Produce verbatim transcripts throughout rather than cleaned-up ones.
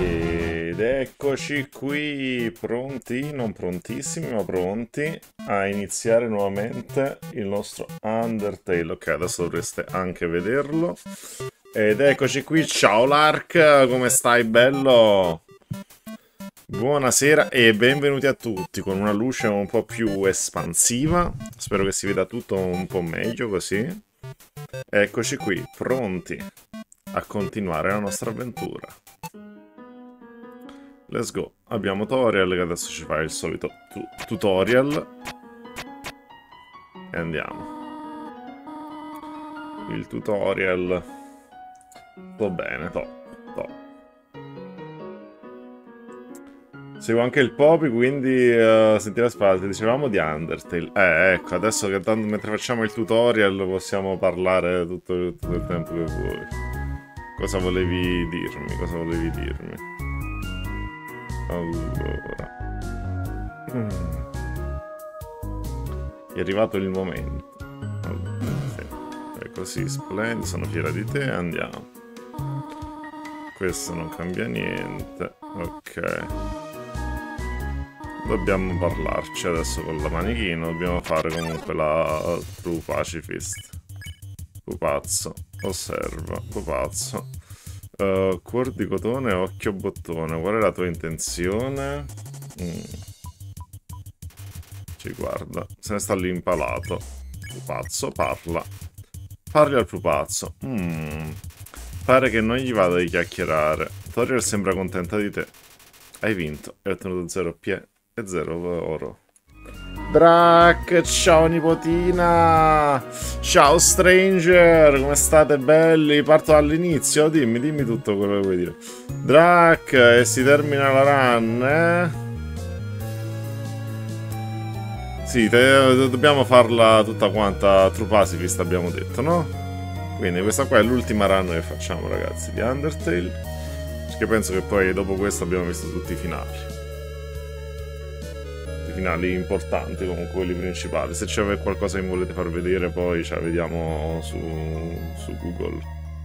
Ed eccoci qui, pronti, non prontissimi, ma pronti a iniziare nuovamente il nostro Undertale. Ok, adesso dovreste anche vederlo. Ed eccoci qui, ciao Lark, come stai bello? Buonasera e benvenuti a tutti, con una luce un po' più espansiva. Spero che si veda tutto un po' meglio così. Eccoci qui, pronti a continuare la nostra avventura. Let's go. Abbiamo Toriel che adesso ci fa il solito tu tutorial. E andiamo. Il tutorial. Sto bene, top, top. Seguo anche il Poppy, quindi uh, sentire le spalle. Dicevamo di Undertale. Eh, ecco, adesso che tanto mentre facciamo il tutorial possiamo parlare tutto, tutto il tempo che vuoi. Cosa volevi dirmi? Cosa volevi dirmi? Allora, mm. è arrivato il momento. Allora, sì. È così splendido, sono fiera di te, andiamo. Questo non cambia niente. Ok, dobbiamo parlarci adesso con la manichino. Dobbiamo fare comunque la True Pacifist. Pupazzo, osserva, pupazzo. Uh, cuor di cotone, occhio bottone. Qual è la tua intenzione? Mm. Ci guarda, se ne sta lì impalato. Pupazzo, parla. Parli al pupazzo. Mm. Pare che non gli vada di chiacchierare. Toriel sembra contenta di te. Hai vinto. Hai ottenuto zero pie e zero oro. Drac, ciao nipotina! Ciao stranger, come state belli? Parto dall'inizio, dimmi, dimmi tutto quello che vuoi dire. Drac, e si termina la run, eh? Sì, te, dobbiamo farla tutta quanta True Pacifist, abbiamo detto, no? Quindi questa qua è l'ultima run che facciamo, ragazzi, di Undertale. Perché penso che poi dopo questo abbiamo visto tutti i finali. Finali importanti, comunque quelli principali. Se c'è qualcosa che mi volete far vedere poi ce la vediamo su, su Google.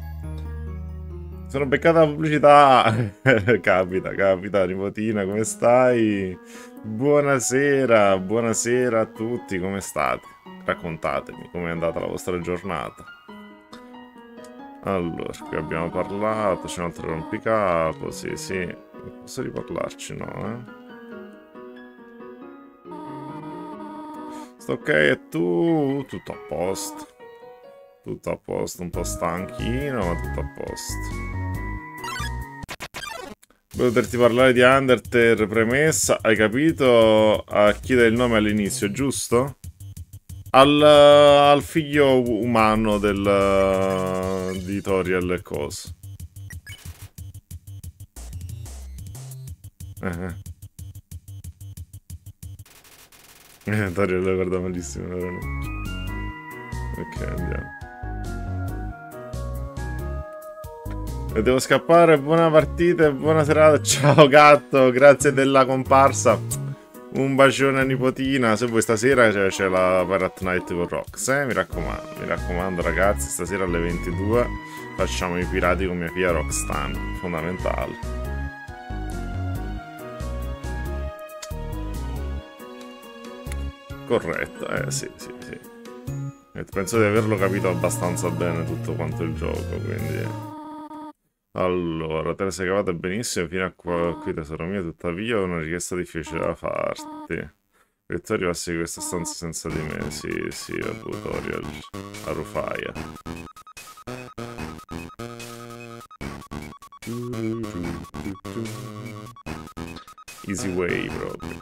Sono beccata la pubblicità. Capita, capita, nipotina, come stai? Buonasera, buonasera a tutti, come state? Raccontatemi com'è andata la vostra giornata. Allora, qui abbiamo parlato, c'è un altro rompicapo, sì, sì. Posso riparlarci, no, eh? Ok, e tu? Tutto a posto. Tutto a posto, un po' stanchino, ma tutto a posto. Volevo poterti parlare di Undertale, premessa. Hai capito a chi dai il nome all'inizio, giusto? Al, al figlio umano del, di Toriel e Cos. Eh. Eh, Toriel lo guarda malissimo, veramente. Ok, andiamo. E devo scappare, buona partita e buona serata. Ciao gatto, grazie della comparsa. Un bacione a nipotina. Se vuoi stasera c'è la Pirate Night con Rox, eh? Mi raccomando, mi raccomando ragazzi, stasera alle ventidue facciamo i pirati con mia figlia Roxanne, fondamentale. Corretto, eh sì, sì, sì. E penso di averlo capito abbastanza bene tutto quanto il gioco, quindi... Allora, te ne sei cavata benissimo fino a qua, qui tesoro mio, tuttavia ho una richiesta difficile da farti. Che tu arrivassi in questa stanza senza di me, sì, sì, a tutorial, a Rufaya. Easy way proprio.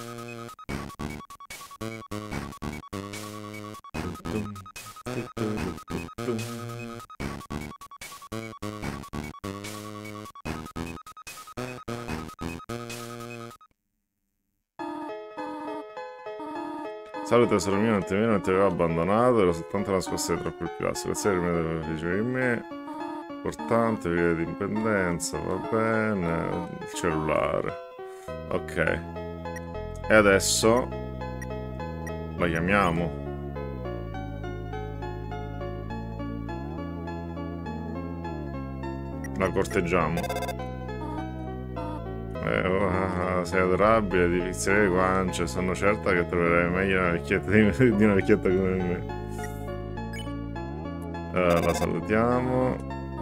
Salve tesoro mio, non ti, non ti avevo abbandonato, ero soltanto nascosto dietro quel pilastro. Grazie per me, felice di me. Importante, via di indipendenza, va bene. Il cellulare. Ok. E adesso la chiamiamo. La corteggiamo. Eh, oh, sei adorabile, di pizzeria di guance. Sono certa che troverai meglio una vecchietta di, di una vecchietta come me. Uh, la salutiamo.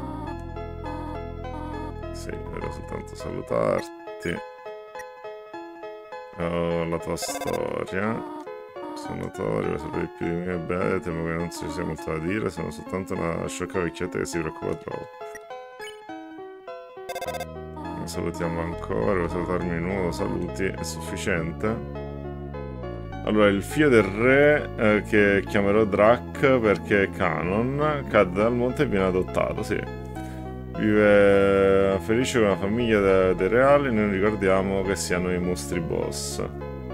Sì, voglio soltanto salutarti. Oh, la tua storia. Sono notorio, sapere più di me, beh, temo che non ci sia molto da dire, sono soltanto una sciocca vecchietta che si preoccupa troppo. Mi salutiamo ancora, vuoi salutarmi di nuovo, saluti, è sufficiente. Allora, il figlio del re, eh, che chiamerò Drac perché è canon, cade dal monte e viene adottato, sì. Vive felice con una famiglia de dei reali, noi ricordiamo che siano i mostri boss.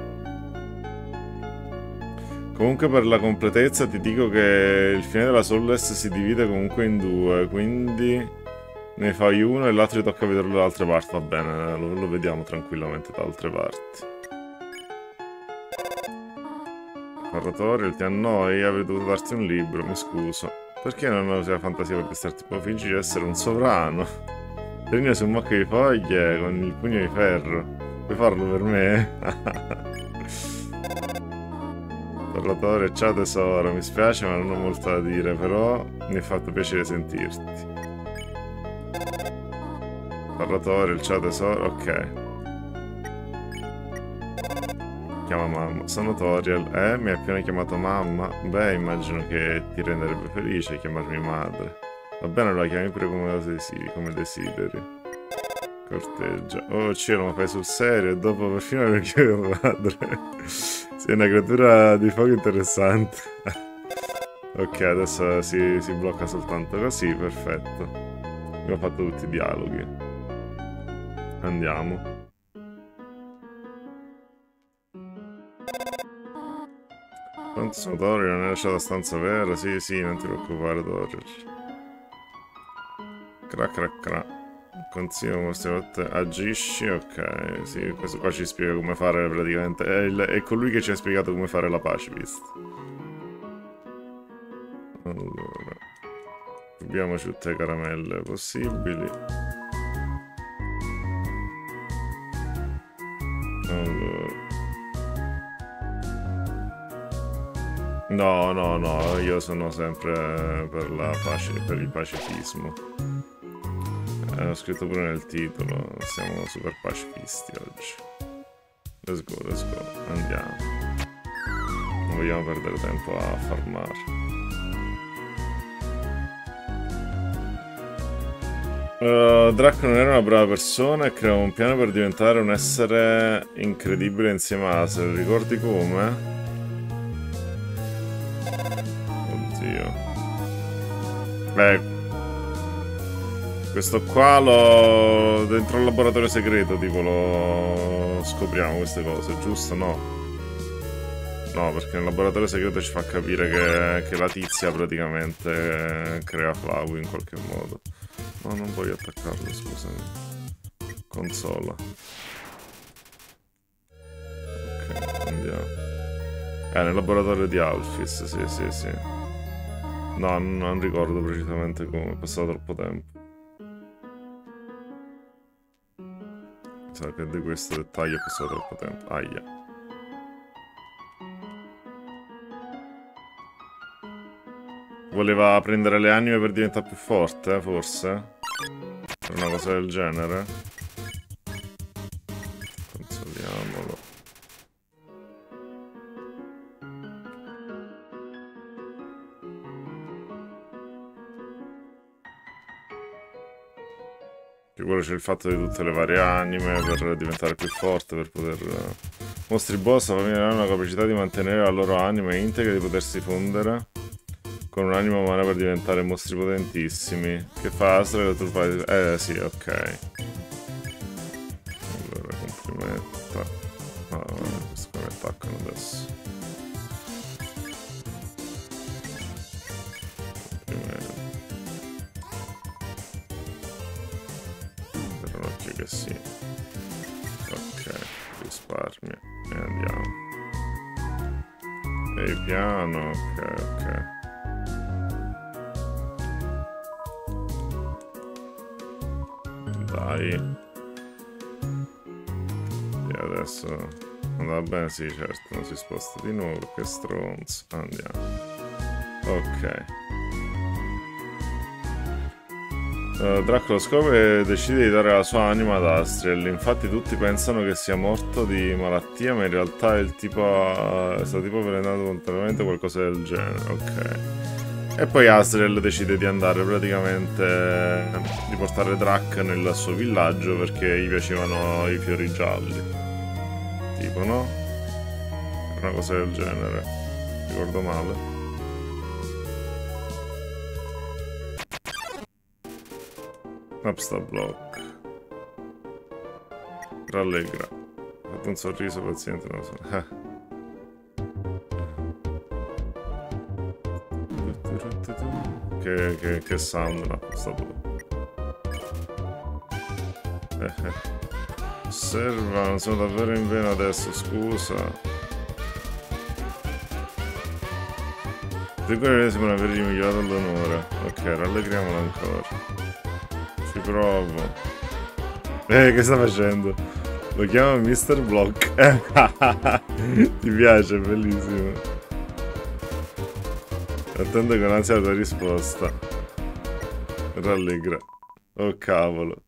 Comunque per la completezza ti dico che il fine della Soulless si divide comunque in due, quindi ne fai uno e l'altro ti tocca vederlo da altre parti, va bene, lo, lo vediamo tranquillamente da altre parti. Parlatorio, ti annoi, avrei dovuto darti un libro, mi scuso. Perché non usi la fantasia per distrarti? Poi fingi di essere un sovrano. Prendi su un mucchio di foglie con il pugno di ferro. Puoi farlo per me? Parlatorio, ciao tesoro, mi spiace ma non ho molto da dire, però mi ha fatto piacere sentirti. Parlatorio, ciao tesoro, ok. Chiama mamma. Sono Toriel. Eh, mi hai appena chiamato mamma? Beh, immagino che ti renderebbe felice chiamarmi madre. Va bene, allora chiami pure come desideri. Come desideri. Corteggia. Oh cielo, ma fai sul serio? E dopo perfino mi chiamo madre. Sei una creatura di fuoco interessante. Ok, adesso si, si blocca soltanto così, perfetto. Abbiamo fatto tutti i dialoghi. Andiamo. Quanto sono Dorian, non hai lasciato la stanza vera? Sì, sì, non ti preoccupare, Dorian. Crac, crac, crac. Consiglio queste volte agisci, ok. Sì, questo qua ci spiega come fare praticamente. È, il, è colui che ci ha spiegato come fare la pacifist. Allora. Abbiamo tutte le caramelle possibili. Allora. No, no, no, io sono sempre per, la pace, per il pacifismo. Eh, ho scritto pure nel titolo, siamo super pacifisti oggi. Let's go, let's go, andiamo. Non vogliamo perdere tempo a farmare. Uh, Drac non era una brava persona e creò un piano per diventare un essere incredibile insieme a Azel. Ricordi come? Beh, questo qua lo... dentro il laboratorio segreto, tipo, lo scopriamo queste cose, giusto? No. No, perché nel laboratorio segreto ci fa capire che, che la tizia praticamente crea Flau in qualche modo. No, non voglio attaccarlo, scusami. Consola. Ok, andiamo. Eh, nel laboratorio di Alphys, sì, sì, sì. No, non ricordo precisamente come, è passato troppo tempo. Sa che di questo dettaglio è passato troppo tempo. Aia. Voleva prendere le anime per diventare più forte, forse? Per una cosa del genere? Consoliamolo. Quello c'è il fatto di tutte le varie anime per diventare più forte, per poter... Mostri boss hanno la capacità di mantenere la loro anima integra e di potersi fondere con un'anima umana per diventare mostri potentissimi. Che fa Astra e tu fai... Eh sì, ok. Allora, complimenta. Ah, questo qua mi attaccano adesso. Che sì. Ok, risparmia e andiamo. E piano, ok, ok. Dai. adesso andava bene, sì certo, non si sposta di nuovo, che stronzo. Andiamo. Ok. Uh, Dracula scopre e decide di dare la sua anima ad Astriel. Infatti tutti pensano che sia morto di malattia, ma in realtà è il tipo uh, è stato tipo avvelenato volontariamente, qualcosa del genere. Ok. E poi Asriel decide di andare praticamente, di portare Drac nel suo villaggio perché gli piacevano i fiori gialli. Tipo, no? Una cosa del genere. Ricordo male. Upsta block. Rallegra. Ha fatto un sorriso paziente, non so. Eh. Che, che, che sound, no, sta eh, eh. Osserva, non sono davvero in vena adesso, scusa. Sicuramente sembra avergli migliorato l'onore. Ok, rallegriamolo ancora. Ci provo. Eh, che sta facendo? Lo chiama mister Block. Ti piace, è bellissimo. Attendo con ansia la tua risposta. Rallegra. Oh cavolo.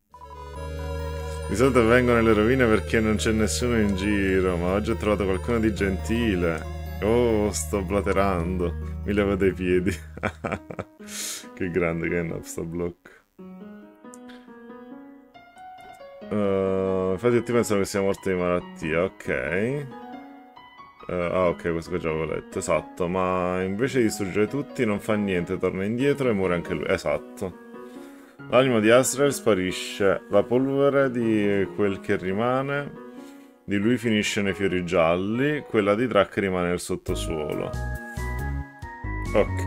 Di solito vengo nelle rovine perché non c'è nessuno in giro, ma oggi ho trovato qualcuno di gentile. Oh, sto blaterando. Mi levo dai piedi. Che grande che è Napsta Block. Uh, infatti tutti pensano che sia morto di malattia, ok. Uh, ah ok, questo che già avevo letto, esatto, ma invece di distruggere tutti non fa niente, torna indietro e muore anche lui, esatto. L'anima di Asriel sparisce, la polvere di quel che rimane di lui finisce nei fiori gialli, quella di Drac rimane nel sottosuolo. Ok.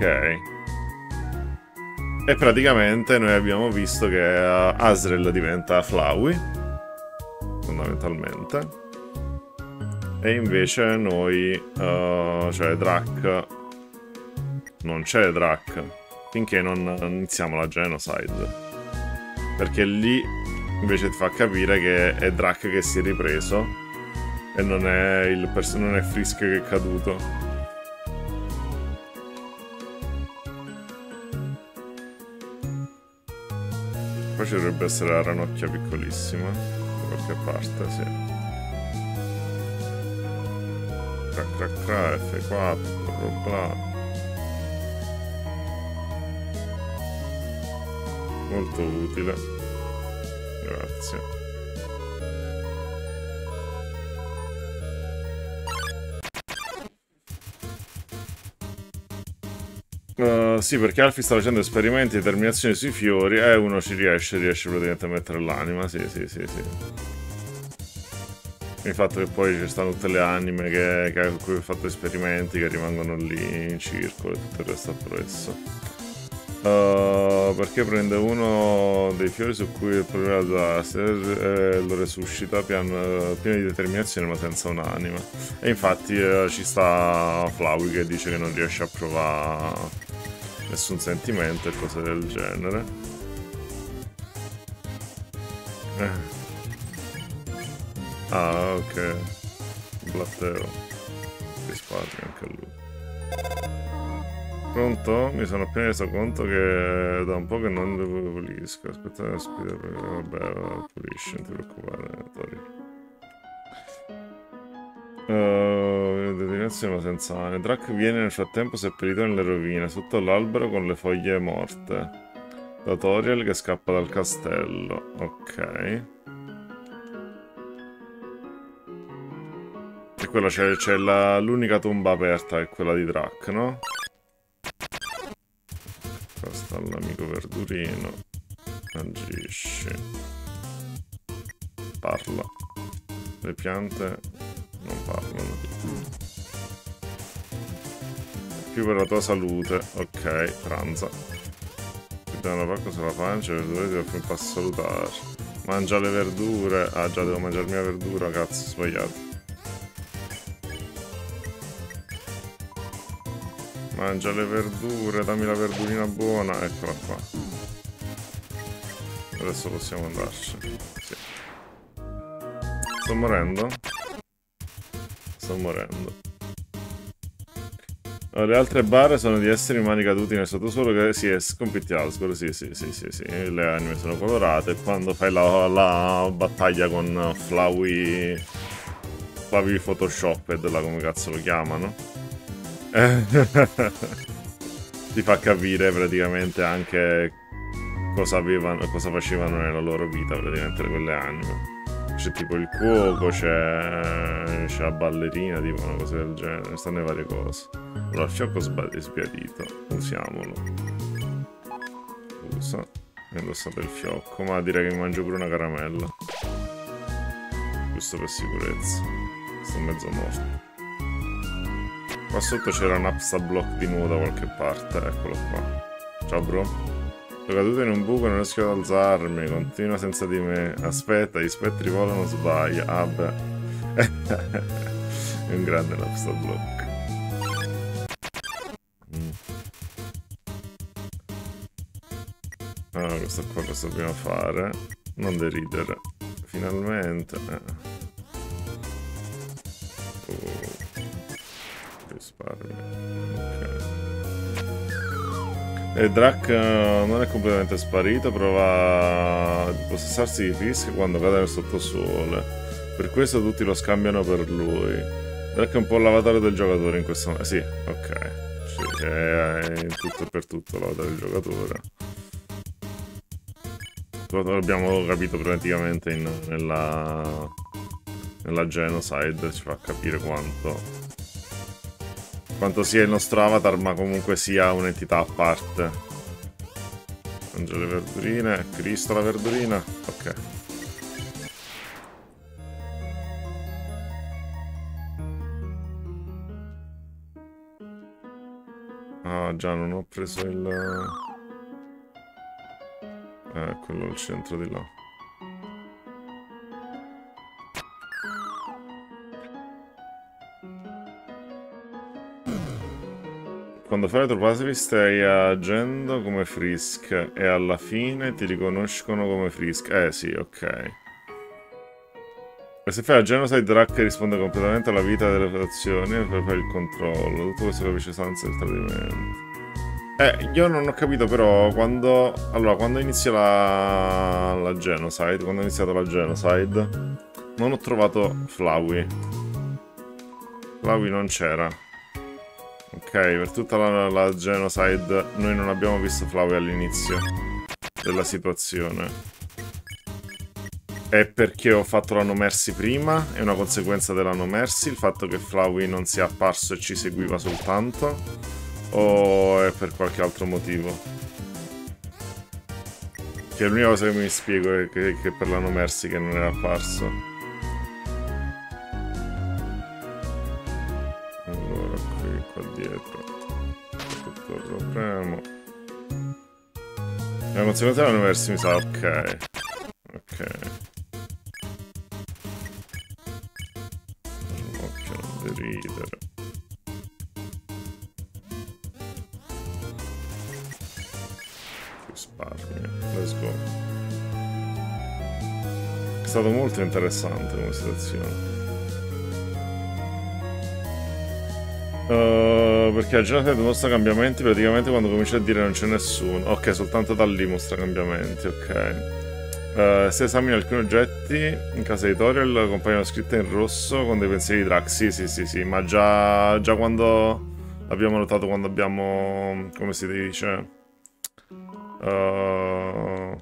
E praticamente noi abbiamo visto che Asriel diventa Flowey, fondamentalmente. E invece noi, uh, cioè Drac, non c'è Drac, finché non iniziamo la Genocide. Perché lì invece ti fa capire che è Drac che si è ripreso e non è il non è Frisk che è caduto. Poi ci dovrebbe essere la ranocchia piccolissima, da qualche parte, sì. Cra cra cra, F quattro, bla. Molto utile. Grazie. Uh, sì, perché Alfie sta facendo esperimenti di determinazione sui fiori e uno ci riesce, riesce praticamente a mettere l'anima, sì, sì, sì, sì. Il fatto che poi ci stanno tutte le anime che, che, con cui ho fatto esperimenti che rimangono lì in circolo e tutto il resto appresso. Uh, perché prende uno dei fiori su cui il problema da eh, lo resuscita piano, pieno di determinazione ma senza un'anima. E infatti eh, ci sta Flowey che dice che non riesce a provare nessun sentimento e cose del genere. Eh. Ah, ok. Blatteo. Risparmio anche lui. Pronto? Mi sono appena reso conto che da un po' che non lo pulisco. Aspetta, aspetta, vabbè, pulisci, non ti preoccupare, Tori. Uh, determinazione ma senza ane. Drac viene nel frattempo seppellito nelle rovine, sotto l'albero con le foglie morte. Da Toriel che scappa dal castello. Ok. E quello c'è l'unica tomba aperta, è quella di Drac, no? Qua sta l'amico verdurino. Agisci. Parla. Le piante non parlano. Più per la tua salute. Ok, pranza. Ti dà una pacca sulla pancia, le verdure ti offre un passo a salutare. Mangia le verdure. Ah già, devo mangiarmi la verdura, cazzo, sbagliato. Mangia le verdure, dammi la verdurina buona, eccola qua. Adesso possiamo andarci. Sì. Sto morendo? Sto morendo. Le altre barre sono di esseri umani caduti nel sottosuolo che si è sconfitti Asgore, sì sì sì sì sì, le anime sono colorate. Quando fai la, la battaglia con Flowey, Flowey Photoshop, là come cazzo lo chiamano, ti fa capire praticamente anche cosa avevano, cosa facevano nella loro vita praticamente quelle anime. C'è tipo il cuoco, c'è la ballerina, tipo una cosa del genere, stanno le varie cose. Allora, il fiocco sbiadito, usiamolo. Usa. Ho indossato il fiocco, ma direi che mi mangio pure una caramella. Giusto per sicurezza. Sto mezzo morto. Qua sotto c'era un Apsa Block di nuovo da qualche parte, eccolo qua. Ciao bro. Sono caduto in un buco e non riesco ad alzarmi, continua senza di me. Aspetta, gli spettri volano, sbaglia. Ah beh. È un grande Apsa Block. Mm. Ah, questo qua cosa dobbiamo fare? Non deridere. Finalmente. Eh. Oh. Risparmio. Ok. E Drac non è completamente sparito, prova a possessarsi di Fisk quando cade nel sottosuolo. Per questo tutti lo scambiano per lui. Drac è un po' l'avatar del giocatore in questo momento. Sì, ok. Sì, è in tutto e per tutto l'avatar del giocatore. L'abbiamo capito praticamente in, nella, nella Genocide, ci fa capire quanto... quanto sia il nostro avatar, ma comunque sia un'entità a parte. Mangia le verdurine. Cristo la verdurina. Ok. Ah già, non ho preso il... Eh, quello al centro di là. Quando fai le trovate stai agendo come Frisk e alla fine ti riconoscono come Frisk. Eh sì, ok. E se fai la Genocide, Drac risponde completamente alla vita delle azioni per fare il controllo. Tutto questo capisce senza il tradimento. Eh, io non ho capito però quando... Allora, quando inizia la... la Genocide, quando ho iniziato la Genocide, non ho trovato Flowey. Flowey non c'era. Ok, per tutta la, la Genocide noi non abbiamo visto Flowey all'inizio della situazione. È perché ho fatto la No Mercy prima, è una conseguenza della No Mercy, il fatto che Flowey non sia apparso e ci seguiva soltanto, o è per qualche altro motivo? Che l'unica cosa che mi spiego è che, che per la No Mercy che non era apparso. Allora, qui, qua dietro. Tutto lo premo. È una conseguenza della No Mercy, mi sa, ok. Ok. Occhio, non deridere. Risparmio. Let's go. È stato molto interessante come situazione. Uh, perché la Genocide mostra cambiamenti praticamente quando comincia a dire non c'è nessuno. Ok, soltanto da lì mostra cambiamenti, ok. Uh, se esamini alcuni oggetti in casa editorial compaiono scritte in rosso con dei pensieri di Drac. Sì, sì, sì, sì, ma già, già quando l'abbiamo notato, quando abbiamo, come si dice, uh,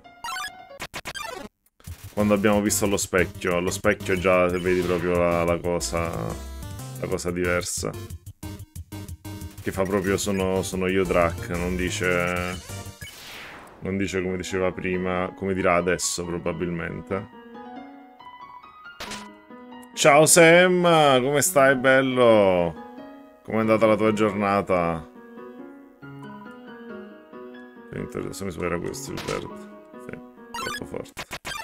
quando abbiamo visto allo specchio. Allo specchio già vedi proprio la, la cosa, la cosa diversa. Che fa proprio sono, sono io Drac, non dice... Non dice come diceva prima, come dirà adesso probabilmente. Ciao Sam, come stai bello? Com'è andata la tua giornata? Adesso mi sembra questo il verde. Sì, troppo forte.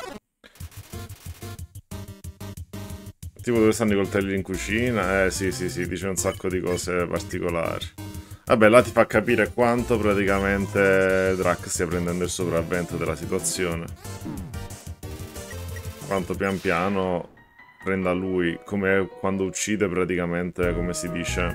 Tipo dove stanno i coltelli in cucina? Eh sì sì sì, dice un sacco di cose particolari. Vabbè, là ti fa capire quanto praticamente Drac stia prendendo il sopravvento della situazione. Quanto pian piano prenda lui, come quando uccide praticamente, come si dice,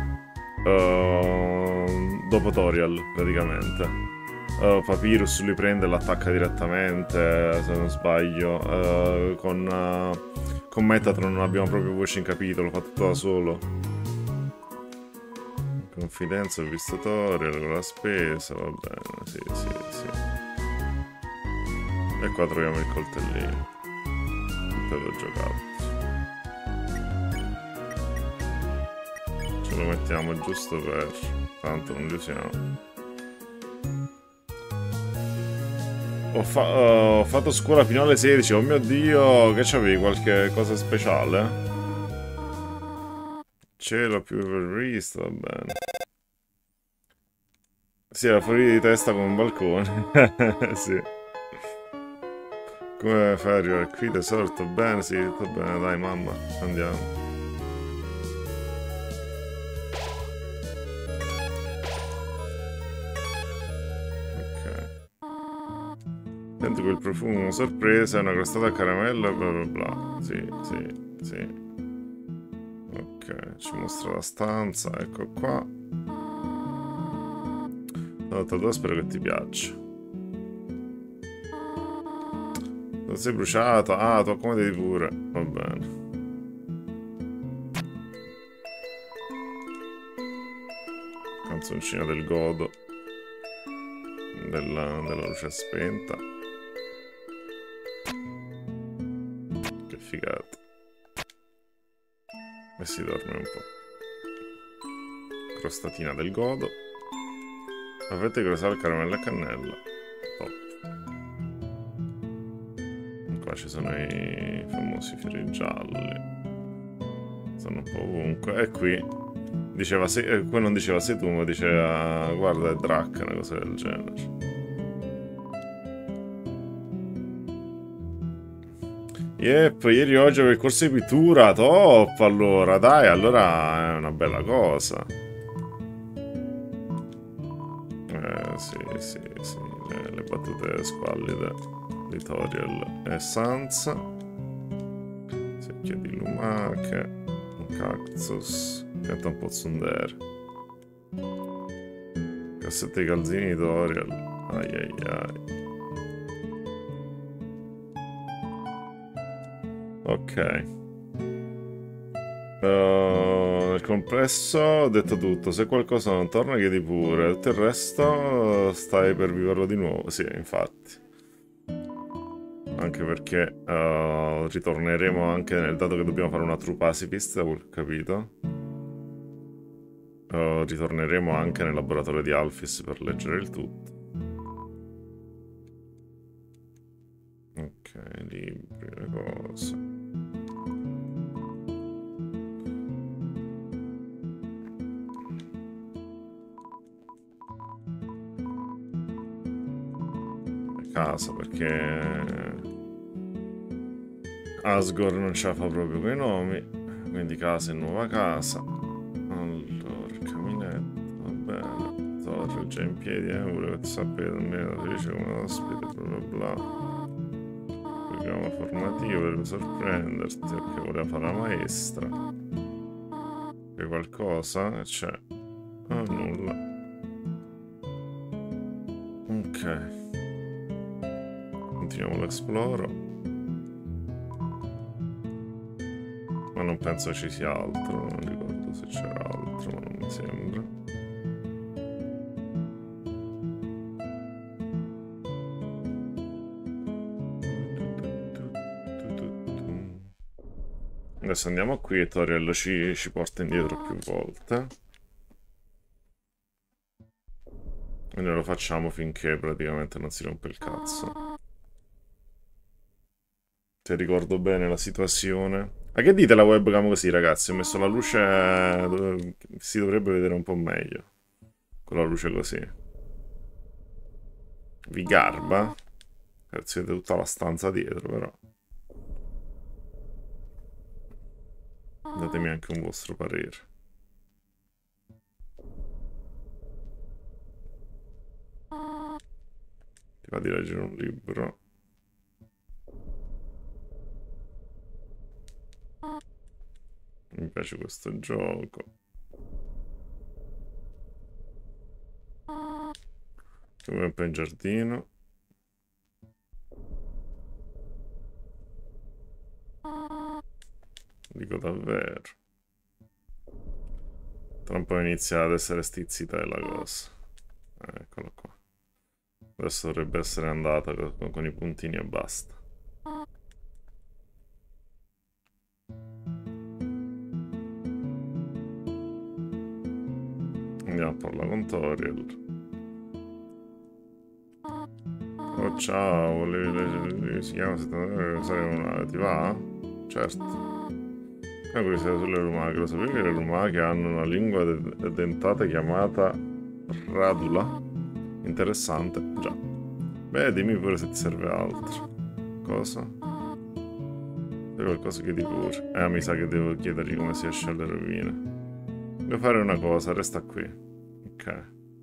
uh, dopo Toriel praticamente. Uh, Papyrus lui prende e l'attacca direttamente, se non sbaglio. Uh, con, uh, con Metatron non abbiamo proprio voce in capitolo, fa tutto da solo. Confidenza, ho visto Toriel con la spesa, va bene, sì, sì, sì. E qua troviamo il coltellino. Te l'ho giocato. Ce lo mettiamo giusto per... tanto non li usiamo. Ho, fa ho fatto scuola fino alle sedici, oh mio Dio, che c'avevi qualche cosa speciale? Cielo più visto, va bene. Sì, era fuori di testa come un balcone. Sì. Come fai a arrivare qui tesoro? Tutto bene? Sì, tutto bene, dai mamma, andiamo. Ok. Senti quel profumo sorpresa, una crostata a caramello, bla bla bla. Sì, sì, sì. Ok, ci mostra la stanza, ecco qua. Allora, spero che ti piaccia. Non sei bruciato? Ah, tu accomodati pure. Va bene. Canzoncina del godo. Della, della luce spenta. Che figata. E si dorme un po'. Crostatina del godo. Avete grosato il caramello e cannella. Top. Qua ci sono i famosi fiori gialli. Sono un po' ovunque. E qui diceva se, eh, qua non diceva sei tu, ma diceva guarda è Drac, una cosa del genere. Yep, ieri oggi avevo il corso di pittura, top, allora, dai, allora è una bella cosa. Eh, sì, sì, sì, le, le battute squallide di Toriel e Sansa. Secchio di lumache, un cactus, pianta un po' tsundere. Cassette di calzini di Toriel, ai ai ai. Ok. Uh, nel complesso ho detto tutto. Se qualcosa non torna chiedi pure. Tutto il resto stai per viverlo di nuovo. Sì, infatti. Anche perché uh, ritorneremo anche nel dato che dobbiamo fare una true pacifist, da quel che ho capito. Uh, ritorneremo anche nel laboratorio di Alphys per leggere il tutto. Ok, libri, le cose. Casa perché Asgore non ce la fa proprio con i nomi, quindi casa e nuova casa. Allora, caminetto, va bene. Torre già in piedi, eh, volevo che ti sappia almeno la felice come ospite, bla bla bla. Programma formativo per sorprenderti, ok, voleva fare la maestra. C'è qualcosa? C'è. Ah, nulla. Ok. Continuiamo l'esploro. Ma non penso ci sia altro, non ricordo se c'era altro, ma non mi sembra. Adesso andiamo qui e Toriel ci, ci porta indietro più volte. E noi lo facciamo finché praticamente non si rompe il cazzo. Se ricordo bene la situazione. Ma che dite la webcam così, ragazzi? Ho messo la luce... si dovrebbe vedere un po' meglio con la luce così. Vi garba? Si vede tutta la stanza dietro, però. Datemi anche un vostro parere. Ti va di leggere un libro? Mi piace questo gioco. Come un po' in giardino. Dico davvero. Tra un po' inizia ad essere stizzita la cosa. Eccolo qua. Adesso dovrebbe essere andata con, con i puntini e basta. Andiamo a parlare con Toriel. Oh ciao, le, le, le, si chiama settantanove, ti va? Certo. Una curiosità sulle lumache, lo sapevi che le lumache hanno una lingua de dentata chiamata radula? Interessante, già. Beh, dimmi pure se ti serve altro. Cosa? C'è qualcosa che di pure. Eh, mi sa che devo chiedergli come si esce alle rovine. Devo fare una cosa, resta qui. Ok.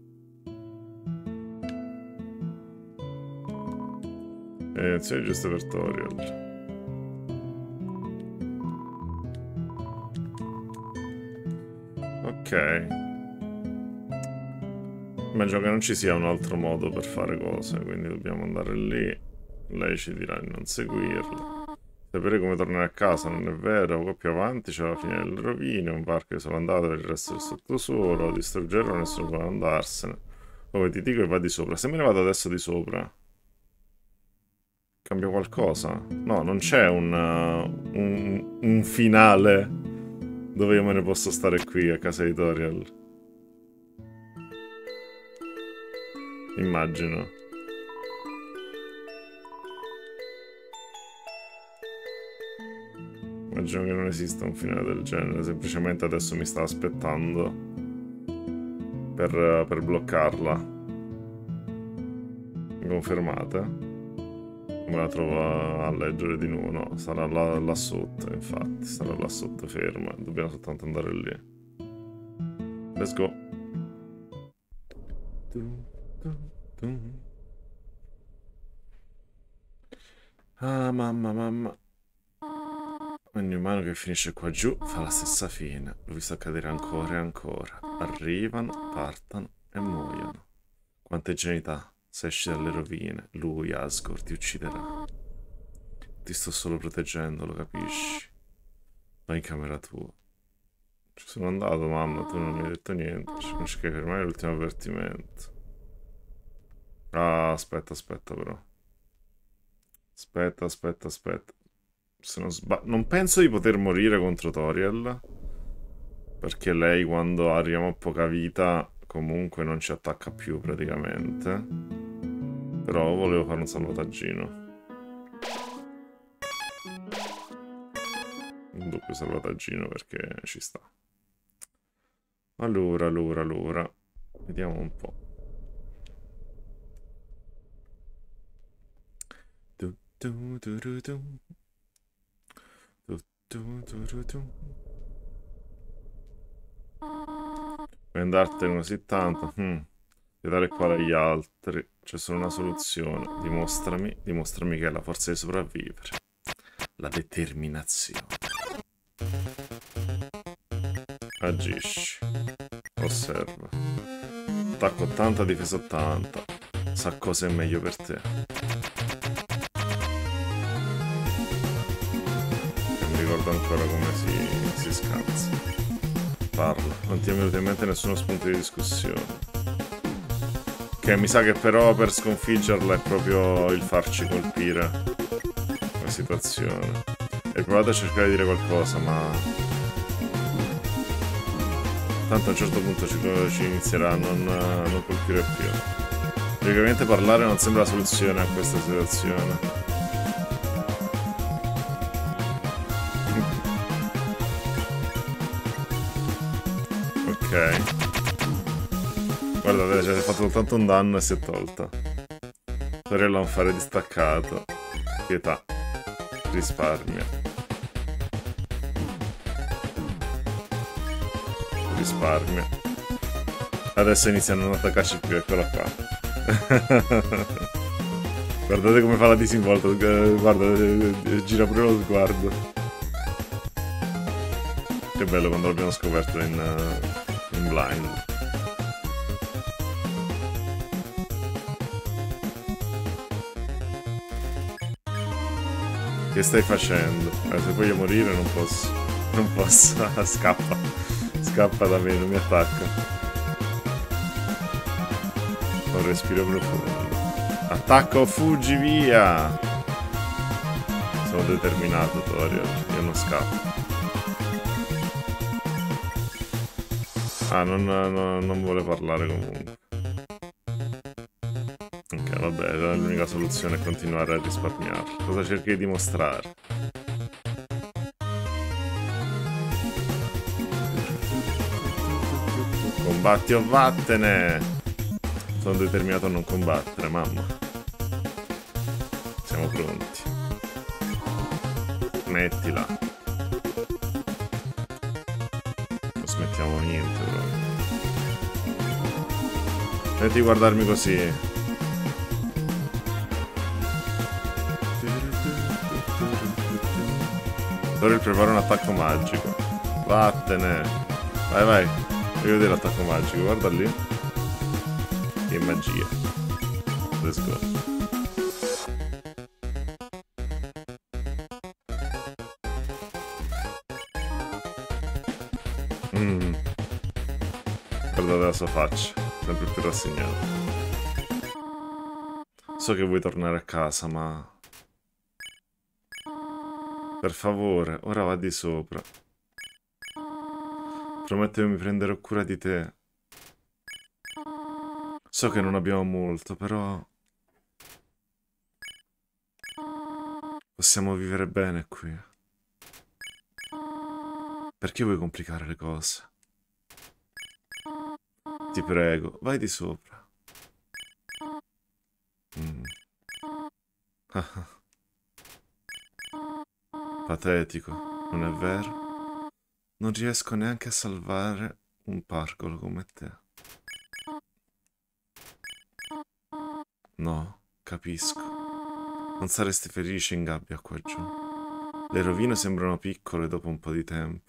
Elezioni giuste per Toriel. Ok. Immagino che non ci sia un altro modo per fare cose, quindi dobbiamo andare lì. Lei ci dirà di non seguirla. Sapere come tornare a casa non è vero, poi più avanti c'è la fine delle rovine, un parco isolandato per il resto del sottosuolo, distruggerlo nessuno può andarsene. Poi ti dico e va di sopra. Se me ne vado adesso di sopra, cambia qualcosa? No, non c'è un, uh, un, un finale dove io me ne posso stare qui a casa di Toriel. Immagino. Immagino che non esista un finale del genere, semplicemente adesso mi sta aspettando per, per bloccarla. Confermate? Come la trovo a leggere di nuovo? No, sarà là, là sotto, infatti, sarà là sotto ferma, dobbiamo soltanto andare lì. Let's go. Ah, mamma, mamma. Ogni umano che finisce qua giù fa la stessa fine. L'ho visto accadere ancora e ancora. Arrivano, partono e muoiono. Quante genità. Se esci dalle rovine, lui, Asgore, ti ucciderà. Ti sto solo proteggendo, lo capisci? Vai in camera tua. Ci sono andato, mamma, tu non mi hai detto niente. Non ci capi fermare l'ultimo avvertimento. Ah, aspetta, aspetta però. Aspetta, aspetta, aspetta. Se non sbaglio, non penso di poter morire contro Toriel, perché lei quando arriviamo a poca vita comunque non ci attacca più praticamente. Però volevo fare un salvataggino. Un doppio salvataggino perché ci sta. Allora, allora, allora. Vediamo un po'. Du, du, du, du, du. Du, du, du, du. Puoi andartene così tanto. Hmm. Devi dare qua agli altri. C'è solo una soluzione. Dimostrami, dimostrami che hai la forza di sopravvivere. La determinazione. Agisci. Osserva. Attacco ottanta, difesa ottanta. Sa cosa è meglio per te. Non ricordo ancora come si, si scazza. Parla. Non ti è venuto in mente nessuno spunto di discussione. Che mi sa che però per sconfiggerla è proprio il farci colpire la situazione. E provate a cercare di dire qualcosa, ma tanto a un certo punto ci, ci inizierà a non, a non colpire più. Praticamente parlare non sembra la soluzione a questa situazione. Ok. Guardate, ci ha fatto soltanto un danno e si è tolta. Toriel ha un fare distaccato. Pietà. Risparmia. Risparmia. Adesso iniziano a non attaccarci più, eccola qua. Guardate come fa la disinvolta. Guarda, gira pure lo sguardo. Che bello quando l'abbiamo scoperto in, uh, in blind. Che stai facendo? Eh, se voglio morire non posso. Non posso. Scappa. Scappa da me, non mi attacca. Un respiro profondo. Attacco, fuggi via! Sono determinato, Toriel. Io non scappo. Ah, non, non, non vuole parlare comunque. Ok, vabbè, l'unica soluzione è continuare a risparmiare. Cosa cerchi di dimostrare? Combatti o vattene! Sono determinato a non combattere, mamma. Siamo pronti. Mettila. Non smettiamo niente, però. Smetti di guardarmi così. Ora prepara un attacco magico. Vattene. Vai, vai. Voglio vedere l'attacco magico. Guarda lì. Che magia. Let's go. Mm. Guardate la sua faccia. Sempre più rassegnato. So che vuoi tornare a casa, ma... Per favore, ora va di sopra. Prometto che mi prenderò cura di te. So che non abbiamo molto, però... Possiamo vivere bene qui. Perché vuoi complicare le cose? Ti prego, vai di sopra. Mm. Patetico, non è vero? Non riesco neanche a salvare un pargolo come te. No, capisco. Non saresti felice in gabbia qua giù. Le rovine sembrano piccole dopo un po' di tempo.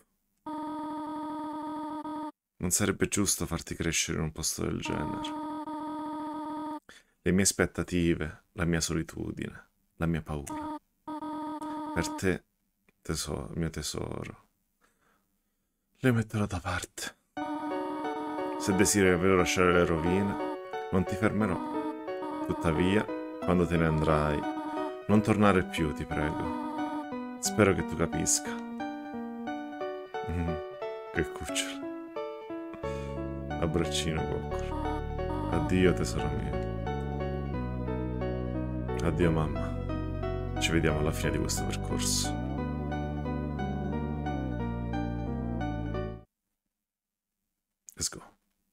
Non sarebbe giusto farti crescere in un posto del genere. Le mie aspettative, la mia solitudine, la mia paura. Per te, tesoro, mio tesoro, le metterò da parte. Se desideri davvero lasciare le rovine, non ti fermerò. Tuttavia, quando te ne andrai, non tornare più, ti prego. Spero che tu capisca. Mm, che cucciolo. Abbraccino, coccolo. Addio, tesoro mio. Addio, mamma. Ci vediamo alla fine di questo percorso. Let's go.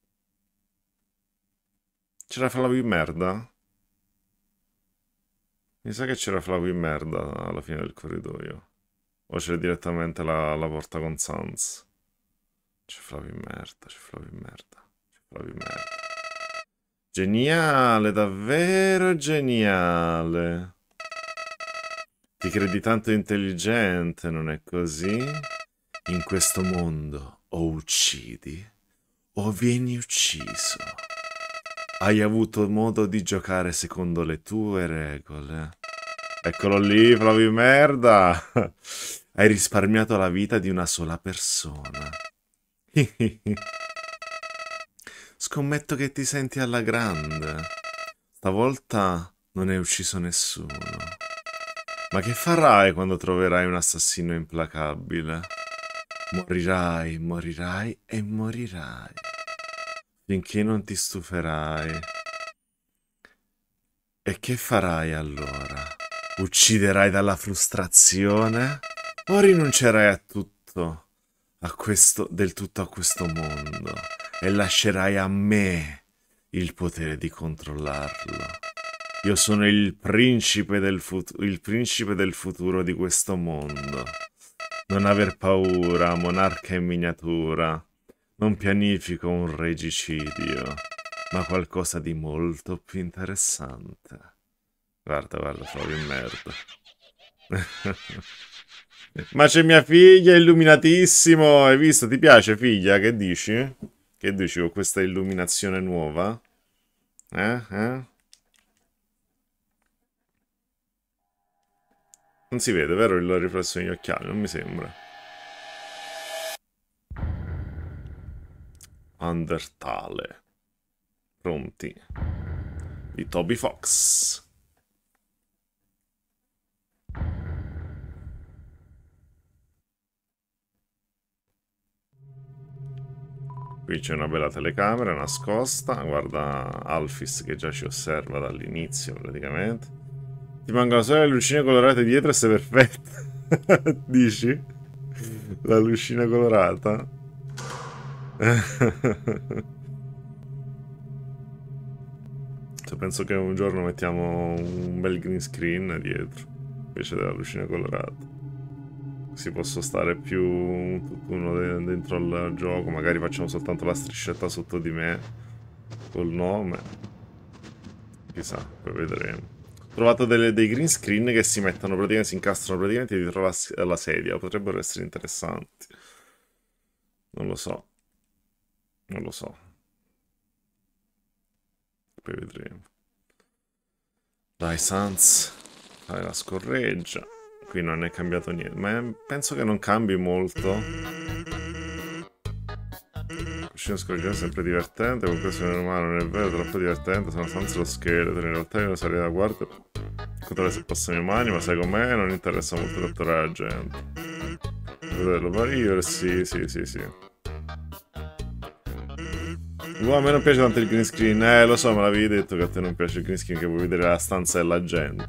C'era Flavio in merda? Mi sa che c'era Flavio in merda alla fine del corridoio. O c'è direttamente la, la porta con Sans. C'è Flavio in merda, c'è Flavio in merda, c'è Flavio in merda. Geniale, davvero geniale. Ti credi tanto intelligente, non è così? In questo mondo o uccidi o vieni ucciso. Hai avuto modo di giocare secondo le tue regole. Eccolo lì, Flavio merda. Hai risparmiato la vita di una sola persona. Scommetto che ti senti alla grande. Stavolta non hai ucciso nessuno. Ma che farai quando troverai un assassino implacabile? Morirai, morirai e morirai. Finché non ti stuferai. E che farai allora? Ucciderai dalla frustrazione? O rinuncerai a tutto, a questo, del tutto a questo mondo, e lascerai a me il potere di controllarlo? Io sono il principe del futuro, il principe del futuro di questo mondo. Non aver paura, monarca in miniatura. Non pianifico un regicidio, ma qualcosa di molto più interessante. Guarda, guarda, Flavio in merda. Ma c'è mia figlia illuminatissimo. Hai visto? Ti piace, figlia? Che dici? Che dici con questa illuminazione nuova? Eh? Eh? Non si vede, vero, il riflesso negli occhiali? Non mi sembra. Undertale. Pronti. Di Toby Fox. Qui c'è una bella telecamera nascosta. Guarda Alphys che già ci osserva dall'inizio praticamente. Ti mancano solo le lucine colorate dietro e sei perfetta. Dici? La lucina colorata? Penso che un giorno mettiamo un bel green screen dietro invece della lucina colorata. Così posso stare più tutt'uno dentro al gioco. Magari facciamo soltanto la striscetta sotto di me col nome. Chissà, poi vedremo. Ho trovato delle, dei green screen che si mettono praticamente, si incastrano praticamente dietro la, la sedia. Potrebbero essere interessanti. Non lo so. Non lo so. Poi vedremo. Dai, Sans. Fai la scorreggia. Qui non è cambiato niente. Ma penso che non cambi molto. Scena scorreggiata è sempre divertente. Con questo non è umano, non è vero, troppo divertente. Sono Sans lo scheletro. In realtà io sarei da guardia. Controllare se passo le mani, ma sai com'è? Non interessa molto catturare la gente. Vederlo morire? Sì, sì, sì, sì. Oh, a me non piace tanto il green screen, eh lo so, me l'avevi detto che a te non piace il green screen, che vuoi vedere la stanza della gente.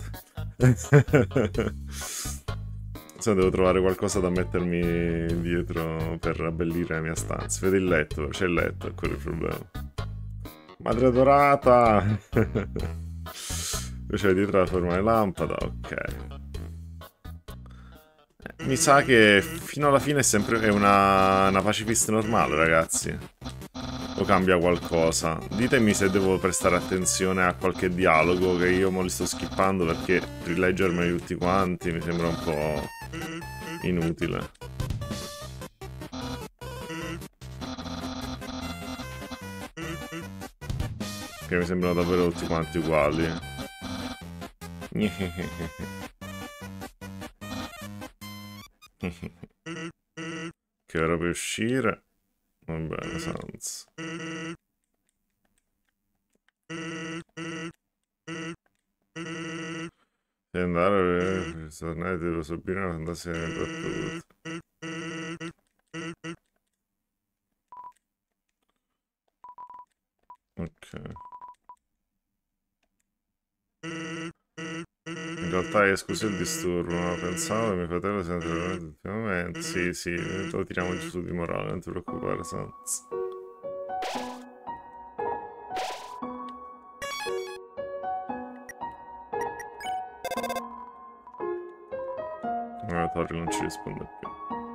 Se devo trovare qualcosa da mettermi dietro per abbellire la mia stanza. Vedi il letto, c'è il letto, è quello il problema. Madre dorata! C'è dietro la forma di lampada, ok. Mi sa che fino alla fine è sempre è una, una pacifist normale, ragazzi. O cambia qualcosa? Ditemi se devo prestare attenzione a qualche dialogo, che io mo li sto skippando perché rileggermeli tutti quanti mi sembra un po' inutile. Che mi sembrano davvero tutti quanti uguali. Che ora per uscire? Va bene, Sans. E andare per tornare devo subire una fantasia battuta. Ok. In realtà è scusa il disturbo, ma pensavo che mio fratello sia veramente ultimamente. Sì, sì, lo tiriamo giù di morale, non ti preoccupare, Sans. No, Tori non ci risponde più.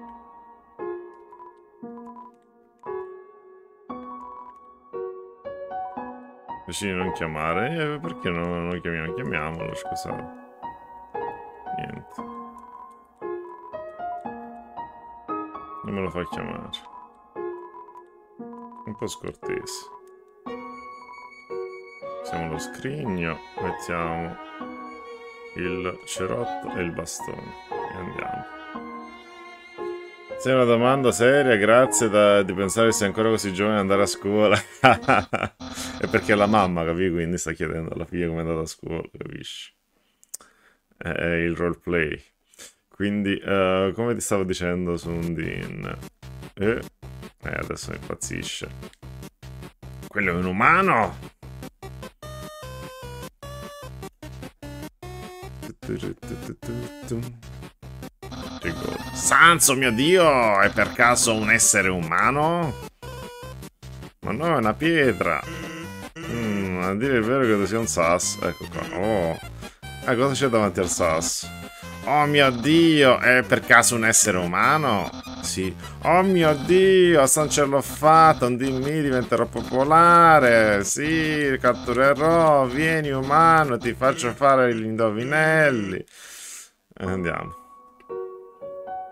Decidi di non chiamare? Eh, perché non lo chiamiamo? Chiamiamolo, scusate. Niente. Non me lo fa chiamare. Un po' scortese. Siamo lo scrigno, mettiamo il cerotto e il bastone e andiamo. Se è una domanda seria, grazie da, di pensare che sia ancora così giovane ad andare a scuola. È perché è la mamma, capisci? Quindi sta chiedendo alla figlia come è andata a scuola, capisci? È il roleplay. Quindi, uh, come ti stavo dicendo su Undine, eh, eh, adesso mi impazzisce. Quello è un umano? Sans, mio Dio, è per caso un essere umano? Ma no, è una pietra. Mm, a dire il vero credo sia un sasso. Ecco qua. Oh. Ah, cosa c'è davanti al sasso? Oh mio Dio, è per caso un essere umano? Sì. Oh mio Dio, San ce l'ho fatta, un dimmi diventerò popolare. Sì, catturerò, vieni umano, ti faccio fare gli indovinelli. Andiamo.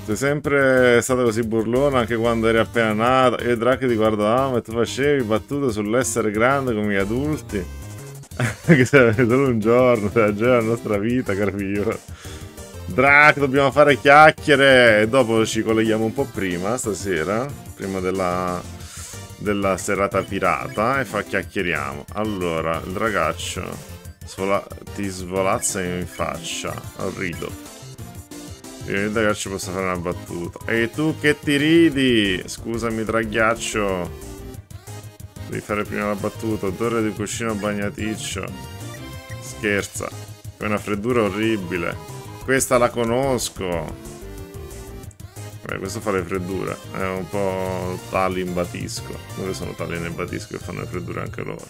Sei sempre stata così burlona anche quando eri appena nata. Io e Drake ti guardavamo e tu facevi battute sull'essere grande come gli adulti. Che sei solo un giorno, cioè la nostra vita, caro figlio. Drake, dobbiamo fare chiacchiere. E dopo ci colleghiamo un po' prima, stasera. Prima della, della serata pirata. E fa chiacchieriamo. Allora, il ragazzo svola, ti svolazza in faccia. Rido. Io ragazzi posso fare una battuta. E tu che ti ridi? Scusami draghiaccio. Devi fare prima la battuta. Odore di cuscino bagnaticcio. Scherza. È una freddura orribile. Questa la conosco. Beh, questo fa le freddure. È un po' tali in batisco. Dove sono tali nel batisco che fanno le freddure anche loro?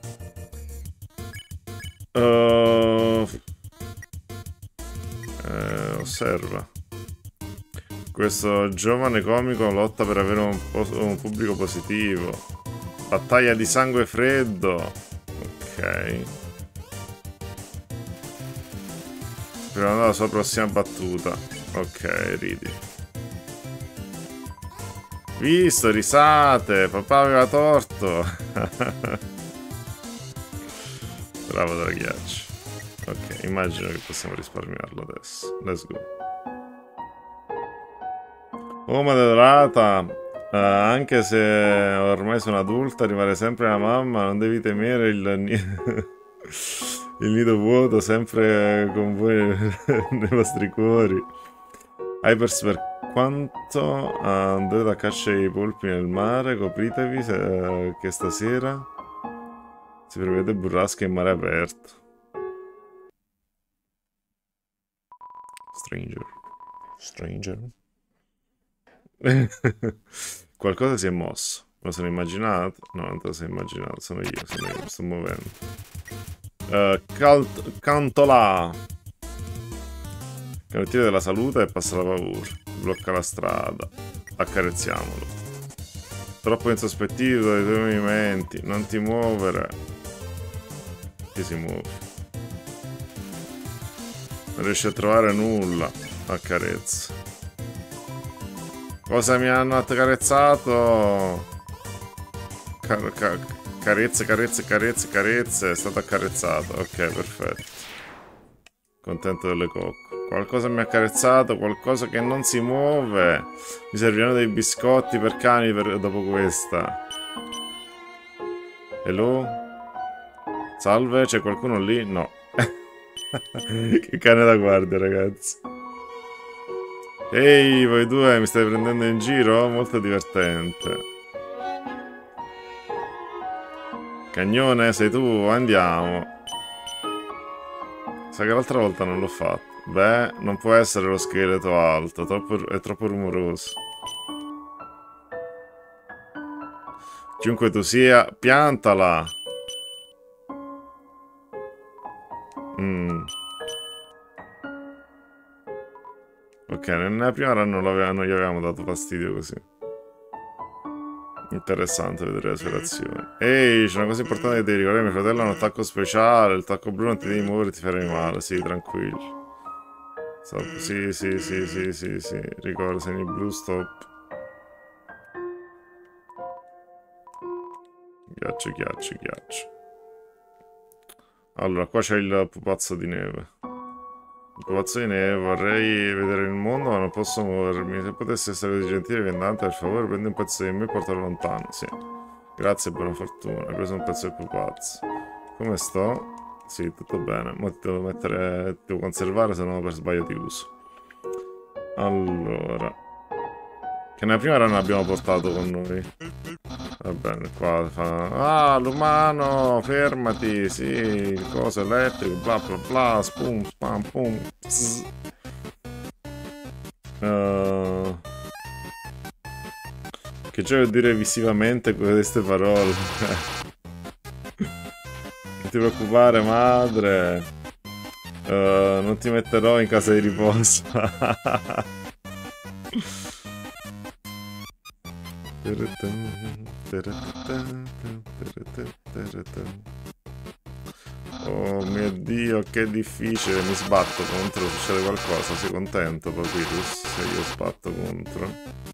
Uh... Eh, osserva. Questo giovane comico lotta per avere un, un pubblico positivo. Battaglia di sangue freddo. Ok. Speriamo alla sua prossima battuta. Ok, ridi. Visto, risate. Papà aveva torto. Bravo da ghiaccio. Ok, immagino che possiamo risparmiarlo adesso. Let's go. Oh, Maderata, uh, anche se ormai sono adulta, rimane sempre la mamma, non devi temere il, il nido vuoto, sempre con voi nei vostri cuori. Hypers, per quanto uh, andrete a caccia ai polpi nel mare, copritevi se, uh, che stasera si prevede burrasca in mare aperto. Stranger. Stranger. Qualcosa si è mosso. Me lo sono immaginato? No, non te lo sei immaginato. Sono io, sono io, mi sto muovendo. Uh, calt Cantolà. Canottiere della salute e passa la paura. Blocca la strada. Accarezziamolo. Troppo insospettito dai tuoi movimenti. Non ti muovere. Chi si muove? Non riesci a trovare nulla. Accarezza. Cosa mi hanno accarezzato? Car car carezze, carezze, carezze, carezze. È stato accarezzato. Ok, perfetto. Contento delle cocche. Qualcosa mi ha accarezzato, qualcosa che non si muove. Mi serviranno dei biscotti per cani per... dopo questa. Hello? Salve, c'è qualcuno lì? No. Che cane da guardia, ragazzi. Ehi, voi due mi state prendendo in giro? Molto divertente. Cagnone, sei tu? Andiamo. Sa che l'altra volta non l'ho fatto. Beh, non può essere lo scheletro alto, troppo, è troppo rumoroso. Chiunque tu sia, piantala. Mm. Ok, nella prima run non, non gli avevamo dato fastidio così. Interessante vedere le sue reazioni. Ehi, c'è una cosa importante che devi ricordare. Mio fratello ha un attacco speciale. Il tacco blu non ti devi muovere, ti farai male. Sì, tranquilli. Stop. Sì, sì, sì, sì, sì, sì. Ricorda, segni blu, stop. Ghiaccio, ghiaccio, ghiaccio. Allora, qua c'è il pupazzo di neve. Il pupazzo di neve, vorrei vedere il mondo ma non posso muovermi. Se potessi essere così gentile, viandante, per favore prendi un pezzo di me e portalo lontano. Sì. Grazie, buona fortuna. Hai preso un pezzo del pupazzo. Come sto? Sì, tutto bene. Ma ti devo mettere... ti devo conservare, se no per sbaglio ti uso. Allora. Che nella prima run abbiamo portato con noi. Va bene, qua fa... Ah, l'umano, fermati, sì, il coso elettrico, bla bla bla, spum, spam, pum, uh... Che gioia dire visivamente queste parole. Non ti preoccupare, madre. Uh, non ti metterò in casa di riposo. Oh mio Dio, che difficile. Mi sbatto contro, succede qualcosa. Sei contento, Papyrus, se io sbatto contro?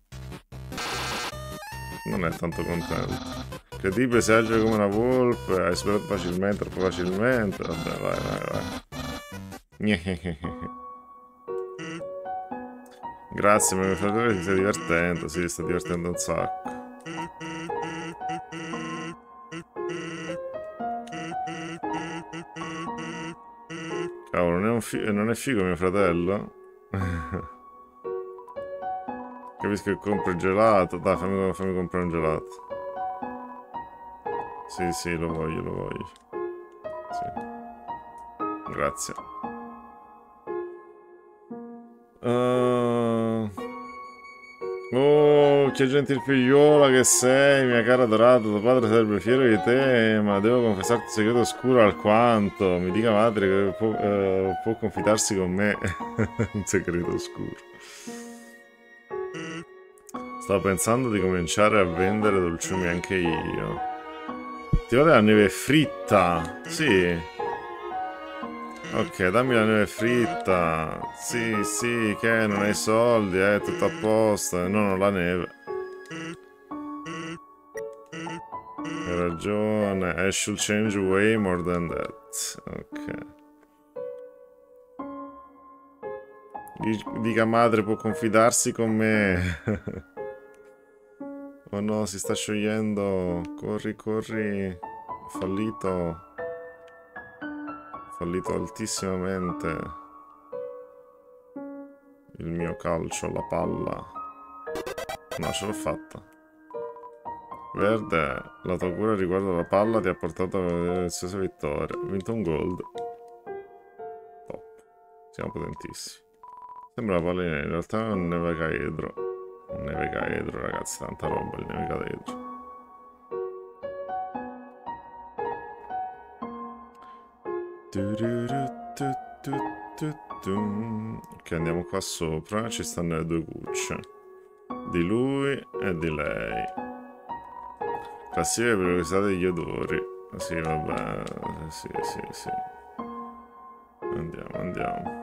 Non è tanto contento. Incredibile, sei agile come una volpe. Hai superato facilmente, troppo facilmente. Vabbè, vai, vai, vai. Grazie, mio fratello, ti stai divertendo. Sì, sta divertendo un sacco. Cavolo, non è, un fi non è figo mio fratello? Capisco che compro il gelato. Dai, fammi, fammi comprare un gelato. Sì, sì, lo voglio, lo voglio. Sì. Grazie. Uh... Oh, che gentil figliola che sei, mia cara adorata. Tuo padre sarebbe fiero di te, ma devo confessarti un segreto oscuro alquanto. Mi dica madre che può, uh, può confidarsi con me. Un segreto oscuro. Stavo pensando di cominciare a vendere dolciumi anche io. Ti va della neve fritta? Sì. Ok, dammi la neve fritta. Sì, sì, che non hai soldi, è eh, tutto a posto. Non ho la neve. Hai ragione. I should change way more than that. Ok. Dica madre, può confidarsi con me. Oh no, si sta sciogliendo. Corri, corri. Ho fallito. Fallito altissimamente il mio calcio alla palla. No, ce l'ho fatta. Verde, la tua cura riguardo alla palla ti ha portato a una deliziosa vittoria. Ho vinto un gold. Top. Siamo potentissimi. Sembra una pallina, in realtà è un nevecaedro. Un nevecaedro, ragazzi, tanta roba il nevecaedro. Ok, andiamo qua sopra. Ci stanno le due cucce di lui e di lei. Classifica per curiosità degli odori. Sì, vabbè. Sì, sì, sì. Andiamo, andiamo.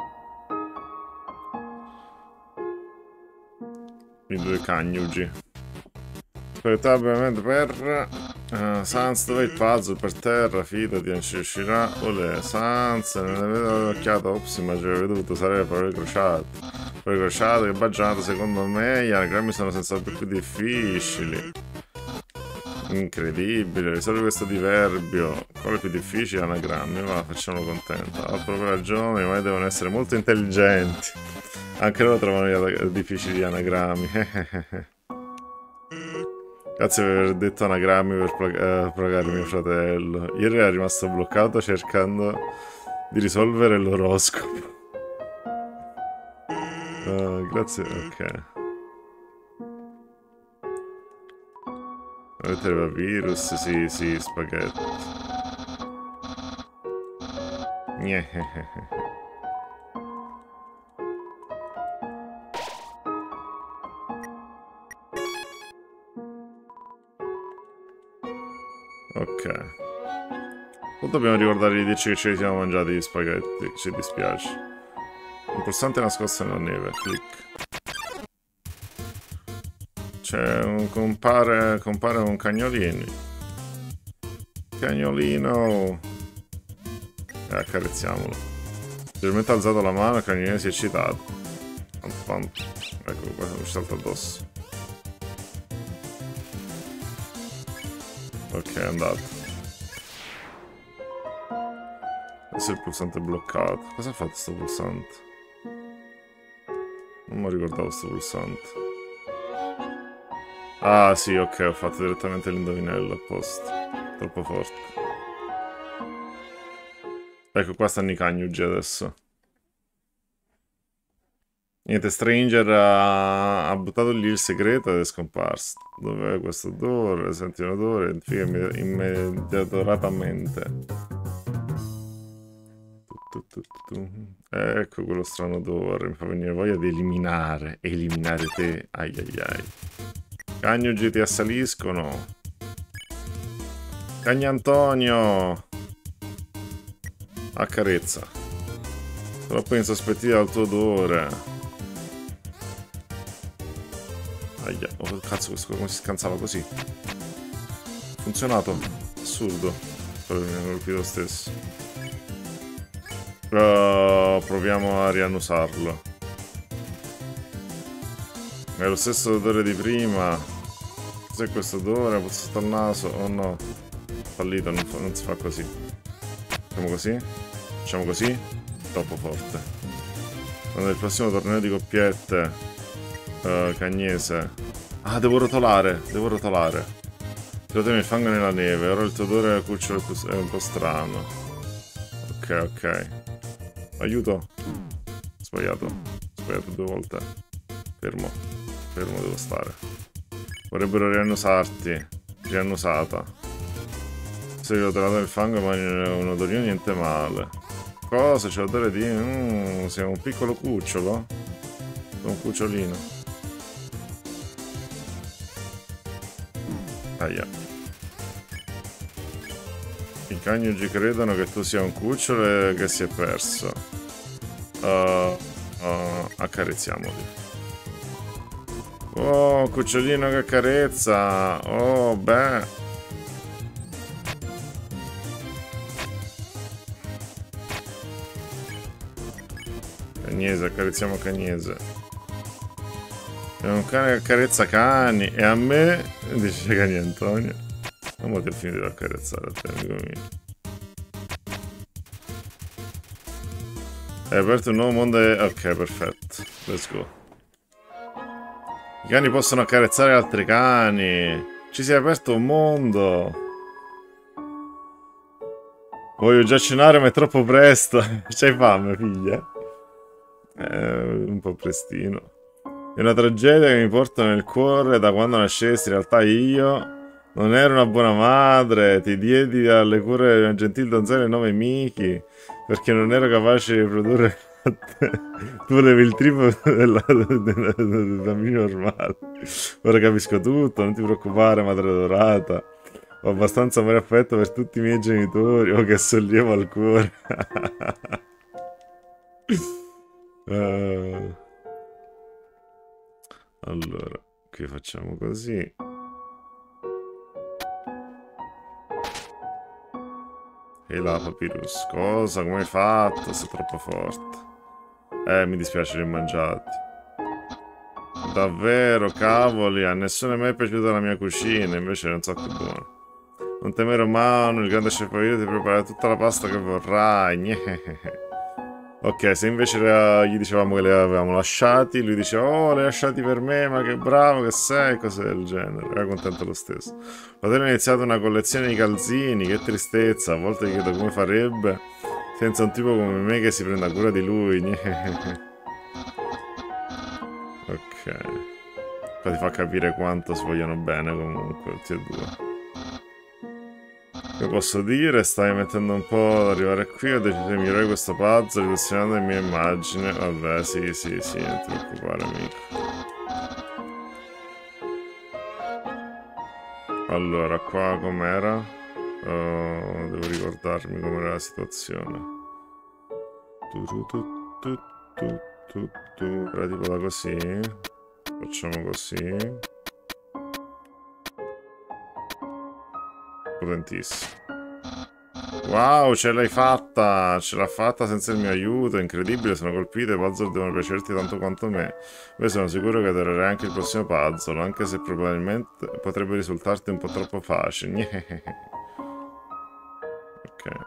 I due cagnugi. Spettabile per uh, Sans, dove il puzzle per terra? Fidati, non ci riuscirà. Olè, Sans, non ne vedo l'occhiata. Ops, ma ci avevo dovuto usare le parole crociate. Parole crociate che baggiato, secondo me gli anagrammi sono senz'altro più difficili. Incredibile, risolvi questo diverbio. Quale più difficile? Anagrammi, va, facciamolo contento. Ha proprio ragione, ma devono essere molto intelligenti. Anche loro trovano gli difficili gli anagrammi. Grazie per aver detto anagrammi per plag pagare mio fratello. Ieri era rimasto bloccato cercando di risolvere l'oroscopo. Uh, grazie, ok. Avete il virus? Sì, sì, spaghetti. Gnehehehe. Ok. O dobbiamo ricordare di dirci che ce li siamo mangiati gli spaghetti, ci dispiace. Un pulsante nascosto nella neve, clic. C'è un compare, compare un cagnolino. Cagnolino. Eh, accarezziamolo. Leggermente ha alzato la mano, il cagnolino si è eccitato. Ecco, qua mi salta addosso. Ok, è andato. Adesso il pulsante è bloccato. Cosa ha fatto sto pulsante? Non mi ricordavo sto pulsante. Ah sì, ok, ho fatto direttamente l'indovinello apposta. Troppo forte. Ecco, qua stanno i cagnugi adesso. Niente, Stranger ha, ha buttato lì il segreto ed è scomparso. Dov'è questo odore? Senti un odore? Identifica immediatamente. Tu, tu, tu, tu. Ecco quello strano odore. Mi fa venire voglia di eliminare. Eliminare te. Ai ai ai. Cagnugi ti assaliscono. Cagnantonio. Accarezza. Troppo insospettita dal tuo odore. Aia. Oh cazzo, questo come si scansava così. Funzionato. Assurdo. Però mi ha colpito lo stesso. Uh, proviamo a riannusarlo. È lo stesso odore di prima. Cos'è questo odore? Puzzato al naso. Oh no. Fallito, non, fa, non si fa così. Facciamo così. Facciamo così. Troppo forte. Quando è il prossimo torneo di coppiette uh, cagnese. Ah, devo rotolare. Devo rotolare. Tirate il fango nella neve. Ora il tuo odore cucciolo è un po' strano. Ok, ok. Aiuto. Sbagliato. Sbagliato due volte. Fermo. Fermo devo stare. Vorrebbero riannusarti. Riannusata. Se ho trovato il fango ma un odorino niente male. Cosa? C'è l'odore di... Mm, siamo un piccolo cucciolo? Un cucciolino. Aia. I coniugi credono che tu sia un cucciolo e che si è perso. Uh, uh, accarezziamoli. Oh, cucciolino che accarezza. Oh, beh. Cagnese, accarezziamo Cagnese. È un cane che accarezza cani. E a me dice Cani Antonio. Non ti ho finito di accarezzare a te, amico mio. Hai aperto un nuovo mondo e... Ok, perfetto. Let's go. I cani possono accarezzare altri cani. Ci si è aperto un mondo. Voglio già cenare ma è troppo presto. C'hai fame, figlia? Eh, un po' prestino. È una tragedia che mi porta nel cuore da quando nascesti. In realtà io non ero una buona madre. Ti diedi alle cure di una gentile donzella di nome Miki perché non ero capace di produrre. Tu volevi il triplo della, della, del bambino normale. Ora capisco tutto, non ti preoccupare, madre adorata. Ho abbastanza amore e affetto per tutti i miei genitori. Oh, che sollievo al cuore. uh, allora, qui facciamo così. E là, Papyrus, cosa? Come hai fatto? Sei troppo forte. Eh, mi dispiace li ho mangiati. Davvero, cavoli, a nessuno è mai piaciuta la mia cucina, invece è un sacco buono. Non temere Manu, il grande chef io ti prepara tutta la pasta che vorrai. Gneh. Ok, se invece le, gli dicevamo che le avevamo lasciati, lui diceva, oh, le lasciati per me, ma che bravo che sei, cose del genere. Era contento lo stesso. Fratello ha iniziato una collezione di calzini, che tristezza, a volte gli chiedo come farebbe, senza un tipo come me che si prenda cura di lui. Ok. Poi ti fa capire quanto si vogliono bene comunque, tutti e due. Che posso dire? Stai mettendo un po' ad arrivare qui. Ho deciso di migliorare questo puzzle rivoluzionando le mie immagini. Vabbè, sì, sì, sì, non ti preoccupare, amico. Allora, qua com'era? Oh, devo ricordarmi com'era la situazione. Tu, tu, tu, tu, tu, tu, tu. Era tipo da così. Facciamo così. Potentissimo. Wow, ce l'hai fatta! Ce l'ha fatta senza il mio aiuto, incredibile, sono colpito, i puzzle devono piacerti tanto quanto me. Poi sono sicuro che adorerai anche il prossimo puzzle, anche se probabilmente potrebbe risultarti un po' troppo facile. Ok.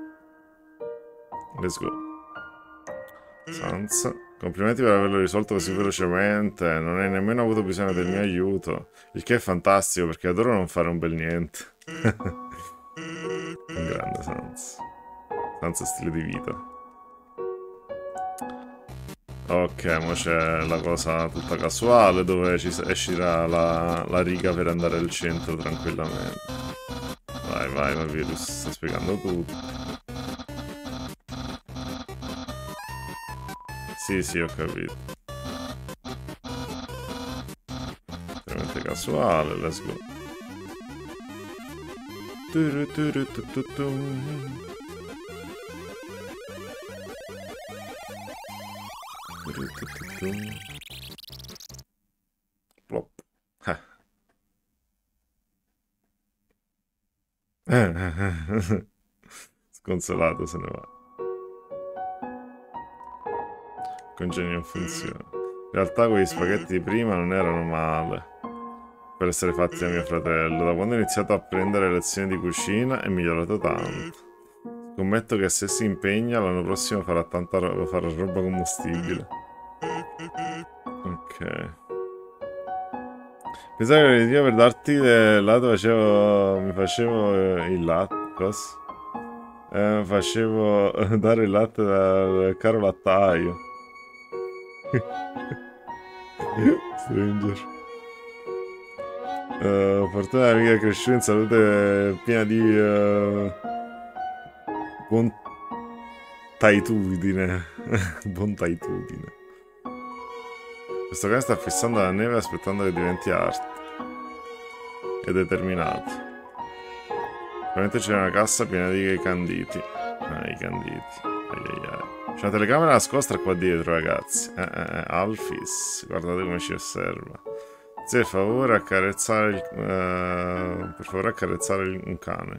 Let's go. Sans. Complimenti per averlo risolto così velocemente, non hai nemmeno avuto bisogno del mio aiuto, il che è fantastico perché adoro non fare un bel niente. Un grande Sans. Sans è stile di vita. Ok, ora c'è la cosa tutta casuale dove ci escirà la, la riga per andare al centro tranquillamente. Vai, vai, Papyrus, sto spiegando tutto. Sì, sì, ho capito. Veramente casuale, let's go. Plop. Eh. Sconsolato se ne va. Congegno non funziona. In realtà quegli spaghetti di prima non erano male per essere fatti da mio fratello. Da quando ho iniziato a prendere lezioni di cucina è migliorato tanto. Scommetto che se si impegna l'anno prossimo farà tanta roba, farà roba combustibile. Ok. Pensavo che io per darti del lato facevo. Mi facevo eh, il latte. Cosa? Eh, facevo dare il latte dal caro lattaio. Stranger. Uh, fortuna amica cresciuta in salute piena di uh, bontaitudine. Bontaitudine. Questo cane sta fissando la neve aspettando che diventi arte. È determinato. Probabilmente c'è una cassa piena di canditi. Ah, i canditi. Ai ai ai. C'è una telecamera nascosta qua dietro, ragazzi. Eh, eh, eh. Alphys. Guardate come ci osserva. Sì, per favore accarezzare il... Uh, per favore accarezzare il, un cane.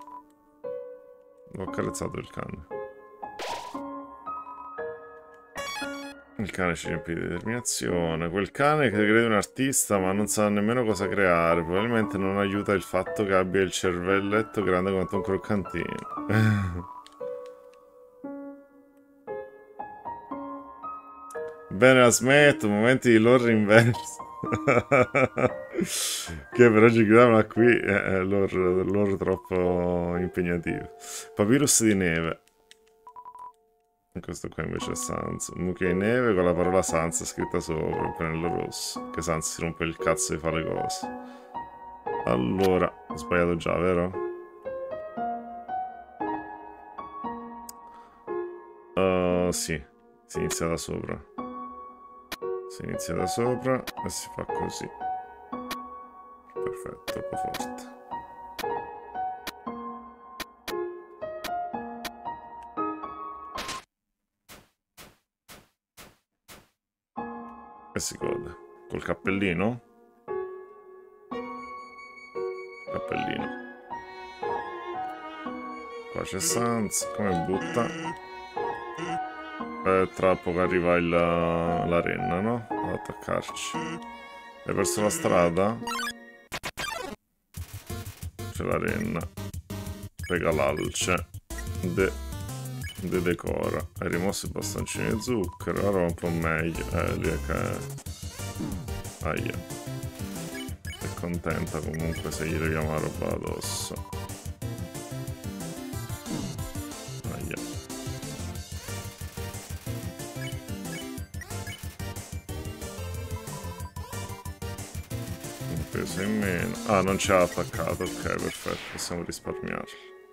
Ho accarezzato il cane. Il cane ci riempie di determinazione. Quel cane che crede un artista ma non sa nemmeno cosa creare. Probabilmente non aiuta il fatto che abbia il cervelletto grande quanto un croccantino. Bene, la smetto. Momenti di lore inverso. Che per oggi chiudiamola qui. È lore, lore troppo impegnativo. Papyrus di neve. Questo qua invece è Sans. Mucchia di neve con la parola Sans scritta sopra, il pennello rosso. Che Sans si rompe il cazzo di fare le cose. Allora, ho sbagliato già, vero? Uh, sì, si inizia da sopra. Si inizia da sopra e si fa così. Perfetto, troppo forte. E si gode. Col cappellino? Cappellino. Qua c'è Sans, come butta? Eh, tra poco arriva il, la renna, no? Ad attaccarci. Hai perso la strada? C'è la renna. Pega l'alce. De, de decora. Hai rimosso i bastoncini di zucchero. Ora va un po' meglio. Eh, lì è che... Aia. È contenta comunque se gli leviamo la roba addosso. In meno. Ah, non ci ha attaccato, ok, perfetto, possiamo risparmiarlo.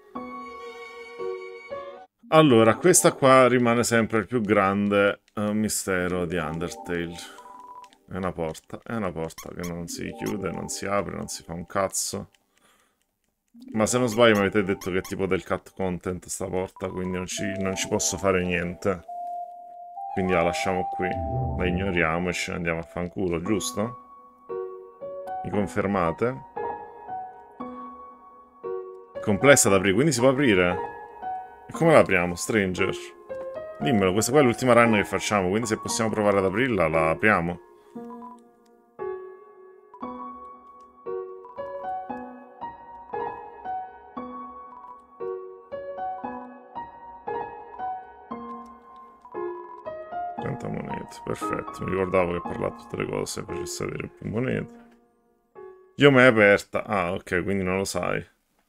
Allora, questa qua rimane sempre il più grande uh, mistero di Undertale. È una porta, è una porta che non si chiude, non si apre, non si fa un cazzo. Ma se non sbaglio mi avete detto che è tipo del cut content sta porta, quindi non ci, non ci posso fare niente. Quindi la lasciamo qui, la ignoriamo e ce ne andiamo a fanculo, giusto? Mi confermate? Complessa da aprire, quindi si può aprire? E come la apriamo, Stranger? Dimmelo, questa qua è l'ultima run che facciamo, quindi se possiamo provare ad aprirla, la apriamo. trenta monete, perfetto. Mi ricordavo che parlava tutte le cose, facesse avere più monete. Io mi è aperta. Ah, ok, quindi non lo sai.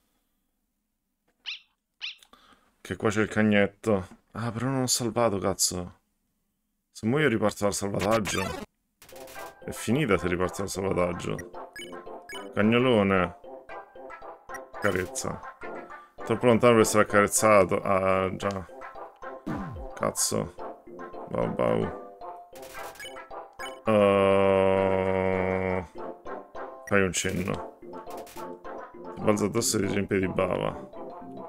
Che qua c'è il cagnetto. Ah, però non ho salvato, cazzo. Se muoio riparto dal salvataggio. È finita se riparto dal salvataggio. Cagnolone. Carezza. Troppo lontano per essere accarezzato. Ah, già. Cazzo. Bau bau. Uh... Fai un cenno. Ti balza addosso e ti riempie di bava.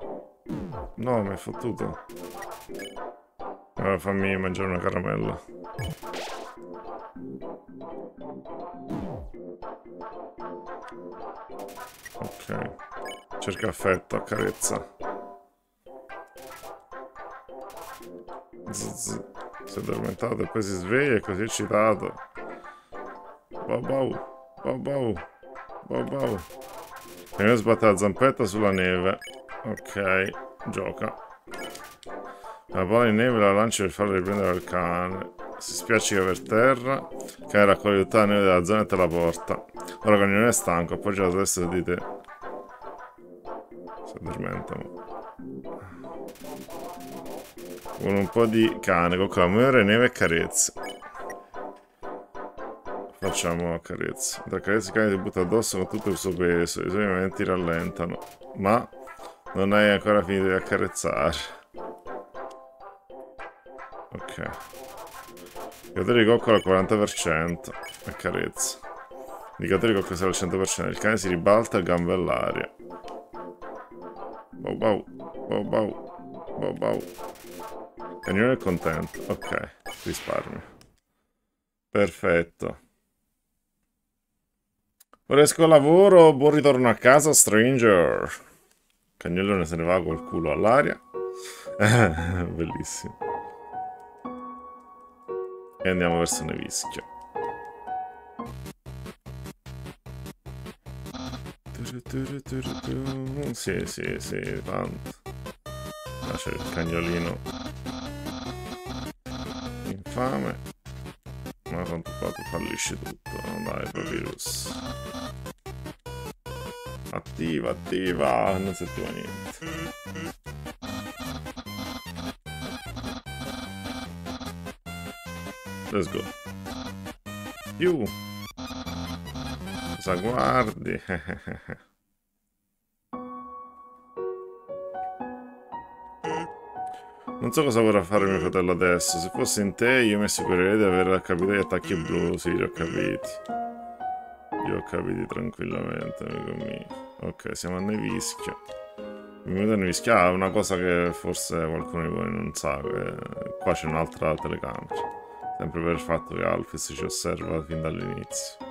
No, mi hai fottuto. Allora, fammi mangiare una caramella. Ok. Cerca affetto, accarezza. Zzz. Si è addormentato e poi si sveglia e così eccitato. Bau bau, bau bau, bau bau. E io sbatte la zampetta sulla neve. Ok, gioca. La palla di neve la lancia per farla riprendere al cane. Si spiaccica per terra. Il cane raccoglie tutta la neve della zona e te la porta. Ora Cagnolino è stanco, appoggia la testa di te. Si addormenta. Con un po' di cane, coccola, muovere, neve e carezze. Facciamo accarezza. Da carezza il cane si butta addosso con tutto il suo peso. I suoi movimenti rallentano. Ma non hai ancora finito di accarezzare. Ok. Indicatore di coccola al quaranta per cento. Accarezza. Indicatore di coccola sale al cento per cento. Il cane si ribalta a gambe all'aria. Bau bau. Bau bau. Bau bau. Cagnone è contento. Ok. Risparmio. Perfetto. Ora esco al lavoro, buon ritorno a casa, stranger. Cagnolone se ne va col culo all'aria. Bellissimo. E andiamo verso Nevischio. Sì, sì, sì, tanto. Ah, c'è il cagnolino infame. Ma tanto qua tu fallisci tutto. Dai, Papyrus. Attiva, attiva. Non si attiva niente. Let's go. Più. Cosa guardi? Non so cosa vorrà fare mio fratello adesso. Se fossi in te, io mi assicurerei di aver capito gli attacchi blu. Sì, li ho capiti. Li ho capiti tranquillamente, amico mio. Ok, siamo a Nevischio. Benvenuto a Nevischio. Ah, una cosa che forse qualcuno di voi non sa. Che qua c'è un'altra telecamera. Sempre per il fatto che Alphys ci osserva fin dall'inizio.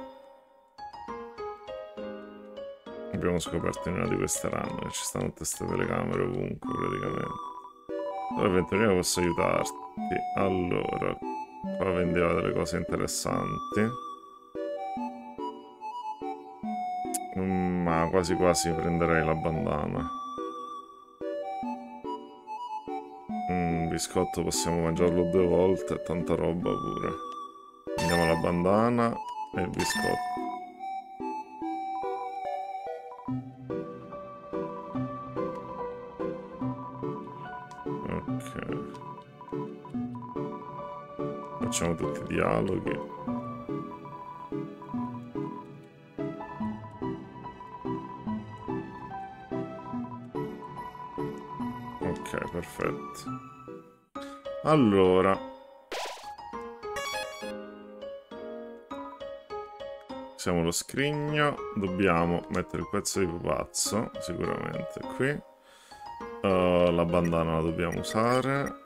Abbiamo scoperto in una di queste run che ci stanno tutte queste telecamere ovunque praticamente. Allora, Venturino, posso aiutarti? Allora, qua vendeva delle cose interessanti. Mm, ma quasi quasi prenderei la bandana. Mm, biscotto possiamo mangiarlo due volte, tanta roba pure. Andiamo alla bandana e il biscotto. Facciamo tutti i dialoghi. Ok, perfetto. Allora. Siamo lo scrigno. Dobbiamo mettere il pezzo di pupazzo, sicuramente qui. Uh, la bandana la dobbiamo usare.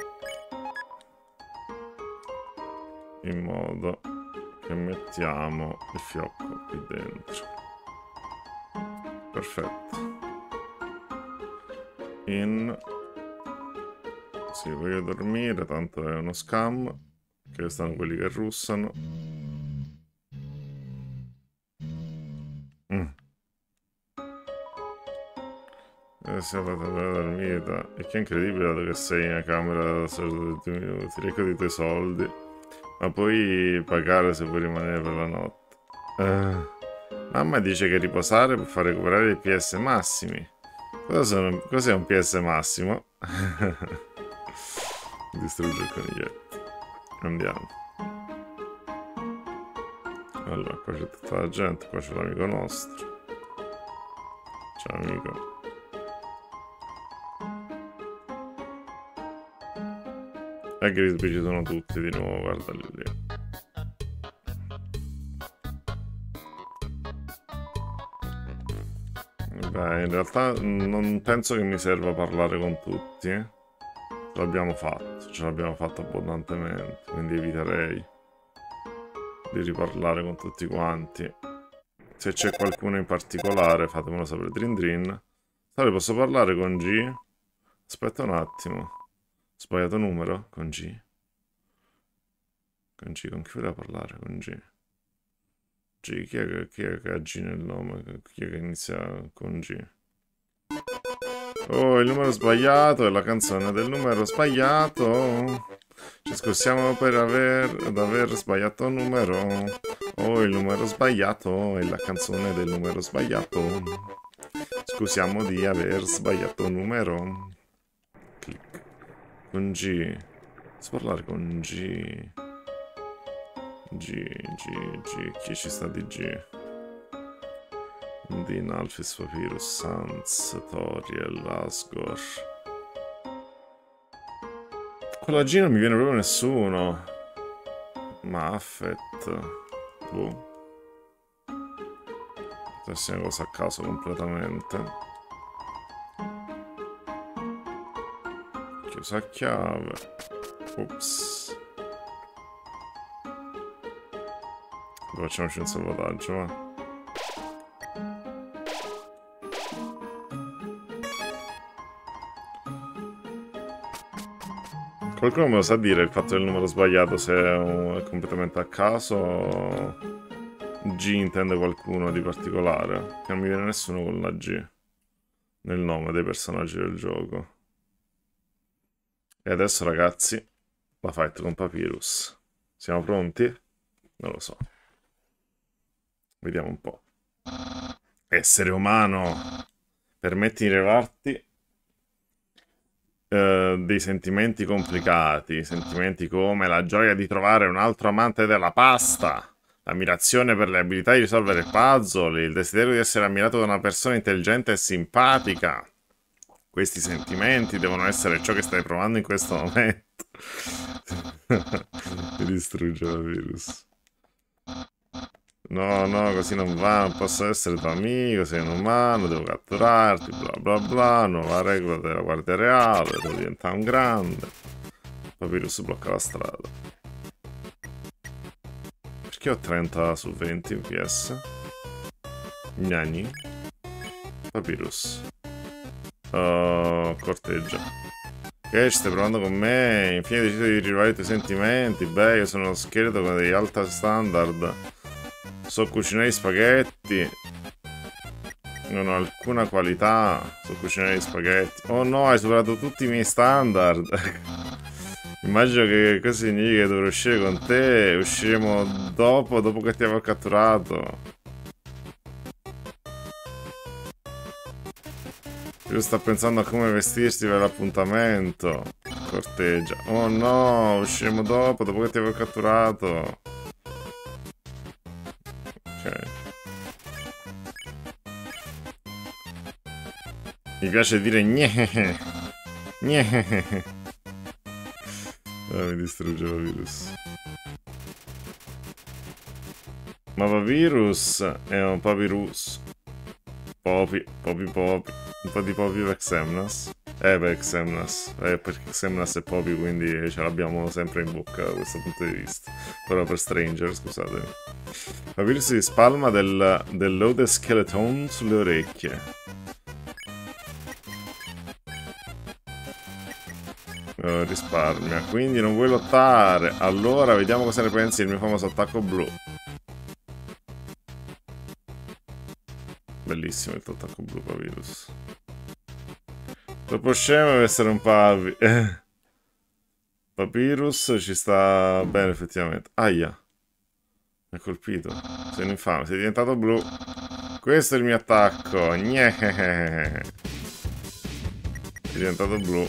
In modo che mettiamo il fiocco qui dentro. Perfetto. In. Sì, voglio dormire, tanto è uno scam. Che stanno quelli che russano. Mm. E se fate la dormita. E che è incredibile dato che sei in una camera da solo venti minuti. Ricordati i tuoi soldi. Ma puoi pagare se vuoi rimanere per la notte. Uh, mamma dice che riposare può far recuperare i P S massimi. Cosa cos'è un P S massimo? Distrugge il coniglietto. Andiamo. Allora, qua c'è tutta la gente, qua c'è l'amico nostro. Ciao amico. E Grisby ci sono tutti di nuovo, guardali lì. Beh, in realtà non penso che mi serva parlare con tutti. L'abbiamo fatto, ce l'abbiamo fatto abbondantemente, quindi eviterei di riparlare con tutti quanti. Se c'è qualcuno in particolare fatemelo sapere. Drin Drin. Salve, posso parlare con G? Aspetta un attimo. Sbagliato numero? Con G? Con G, con chi voleva parlare? Con G? G, chi è che, chi è che ha G nel nome? Chi è che inizia con G? Oh, il numero sbagliato, è la canzone del numero sbagliato. Ci scusiamo per aver, ad aver sbagliato il numero. Oh, il numero sbagliato, è la canzone del numero sbagliato. Scusiamo di aver sbagliato il numero. Clic. Con G. Posso parlare con G? G, G, G. Chi ci sta di G? Din, Alphys, Papyrus, Sans, Toriel, Asgore. Con la G non mi viene proprio nessuno. Maffet. Boh. Questa è una cosa a caso completamente. Chiusa a chiave. Ops. Facciamoci un salvataggio, va. Qualcuno me lo sa dire il fatto del numero sbagliato, se è completamente a caso. G intende qualcuno di particolare, che non mi viene nessuno con la G nel nome dei personaggi del gioco. E adesso ragazzi, la fight con Papyrus. Siamo pronti? Non lo so. Vediamo un po'. Essere umano. Permetti di rilevarti Uh, dei sentimenti complicati, sentimenti come la gioia di trovare un altro amante della pasta, l'ammirazione per le abilità di risolvere puzzle, il desiderio di essere ammirato da una persona intelligente e simpatica. Questi sentimenti devono essere ciò che stai provando in questo momento. Mi distrugge la virus. No, no, così non va, non posso essere tuo amico, sei un umano, devo catturarti, bla bla bla, nuova regola della guardia reale, devo diventare un grande. Papyrus blocca la strada. Perché ho trenta su venti F P S? Gnagni. Papyrus. Uh, corteggia. Ok, ci stai provando con me, infine hai deciso di rilevare i tuoi sentimenti, beh, io sono uno scheletro con degli alti standard. So cucinare gli spaghetti. Non ho alcuna qualità. So cucinare gli spaghetti. Oh no, hai superato tutti i miei standard. Immagino che questo significa che dovrò uscire con te. Usciremo dopo, dopo che ti avrò catturato. Io sto pensando a come vestirsi per l'appuntamento. Corteggia. Oh no, usciremo dopo, dopo che ti avrò catturato. Mi piace dire gne. Gne. Oh, mi distrugge Papyrus. Ma Papyrus è un Papyrus. Poppy, Poppy Poppy. Un po' di Poppy per Xemnas. Eh, per Xemnas. Eh, perché Xemnas è Poppy, quindi ce l'abbiamo sempre in bocca da questo punto di vista. Però per Stranger, scusatemi. Papyrus si spalma del, del Loaded Skeleton sulle orecchie. Uh, risparmia, quindi non vuoi lottare. Allora vediamo cosa ne pensi del mio famoso attacco blu. Bellissimo il tuo attacco blu, Papyrus. Troppo scemo deve essere un pavi. Papyrus ci sta bene effettivamente. Aia. Mi ha colpito. Sei un infame, sei diventato blu. Questo è il mio attacco. Gneh. Sei diventato blu.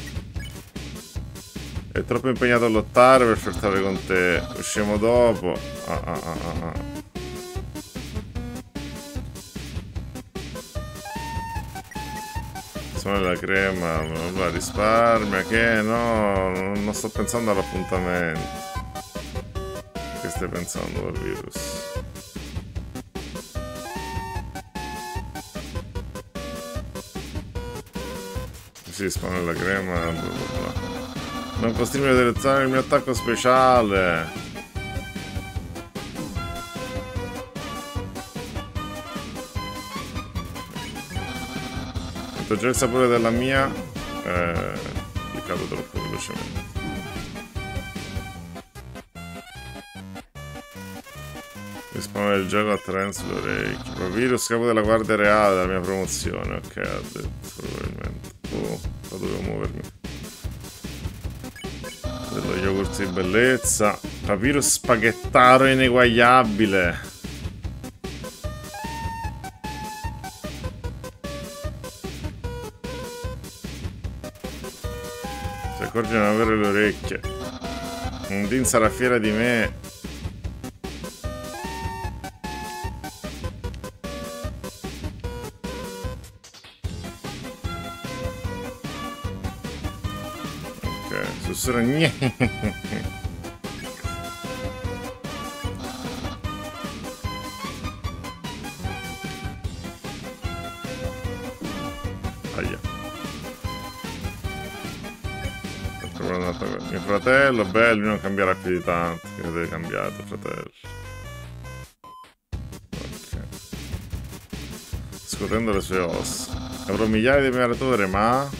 È troppo impegnato a lottare per flirtare con te. Usciamo dopo. Ah, ah, ah, ah. Sono la crema. La risparmia. Che no. Non sto pensando all'appuntamento. Che stai pensando, Papyrus? Si spawna la crema. Bla bla bla. Non costringo a utilizzare il mio attacco speciale. Sento già il sapore della mia. Eh, mi cado troppo velocemente. Risponde il gioco attraverso le orecchie. Provirus, capo della guardia reale della mia promozione. Ok, ha detto probabilmente. Oh, qua dovevo muovermi. Dello yogurt di bellezza. Papyrus spaghettaro ineguagliabile. Si accorge di non avere le orecchie. Un Din sarà fiera di me. Sussurra gne. Aia. Mio fratello, bello, lui non cambierà più di tanto. Che avete cambiato, fratello. Ok. Scuotendo le sue ossa. Avrò migliaia di ammiratori, ma...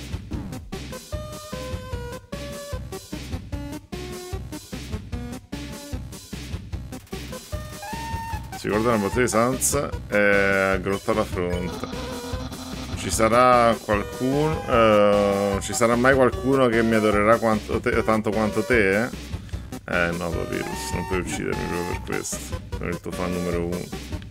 Si guarda una bottega di Sans e aggrotta la fronte. Ci sarà qualcuno... Uh, ci sarà mai qualcuno che mi adorerà quanto te, tanto quanto te? Eh, eh no, Papyrus, non puoi uccidermi proprio per questo. Sono il tuo fan numero uno.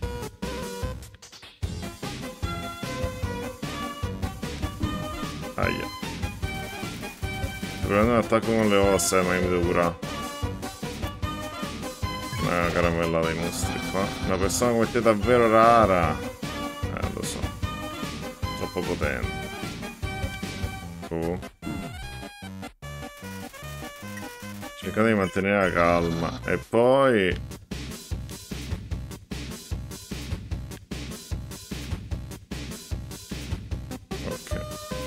Aia. Sto prendendo un attacco con le ossa, ma io mi devo curare. Una caramella dai mostri qua. Una persona come te davvero rara. Eh, lo so. Troppo potente. Oh. Cercate di mantenere la calma. E poi... Ok.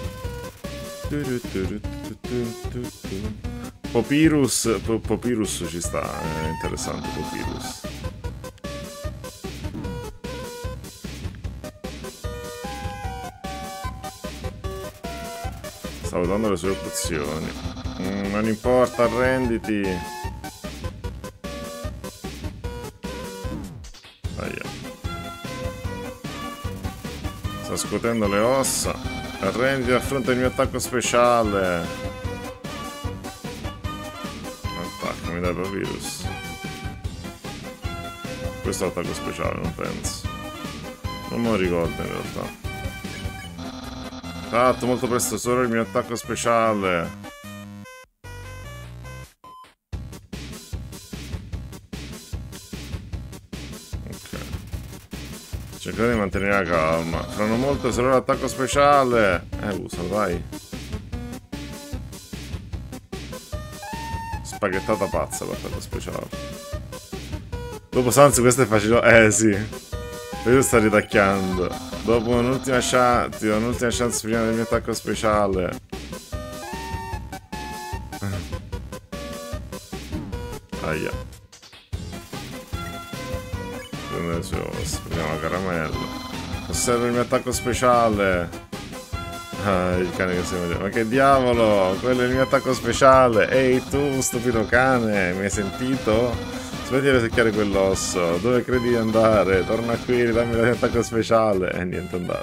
Papyrus, Papyrus ci sta, è interessante Papyrus. Stavo dando le sue opzioni. Mm, non importa, arrenditi. Aia. Sta scuotendo le ossa. Arrenditi, affronta il mio attacco speciale. Attaccami dai Papyrus. Questo è l'attacco speciale, non penso. Non me lo ricordo in realtà. Fatto molto presto solo il mio attacco speciale. Ok. Cercate di mantenere la calma. Fra non molto solo l'attacco speciale. Eh, usa, dai. Spaghettata pazza l'attacco speciale. Dopo Sans questo è facile. Eh sì. Questo sta ridacchiando. Dopo un'ultima chance. Ti do un'ultima chance prima del mio attacco speciale. Aia. Prendo le sue ossa. Prendiamo la caramella. Osserva il mio attacco speciale. Ah, il cane che si vede. Ma che diavolo! Quello è il mio attacco speciale! Ehi tu, stupido cane! Mi hai sentito? Smetti di secchiare quell'osso. Dove credi di andare? Torna qui, dammi il mio attacco speciale. E niente, è andato.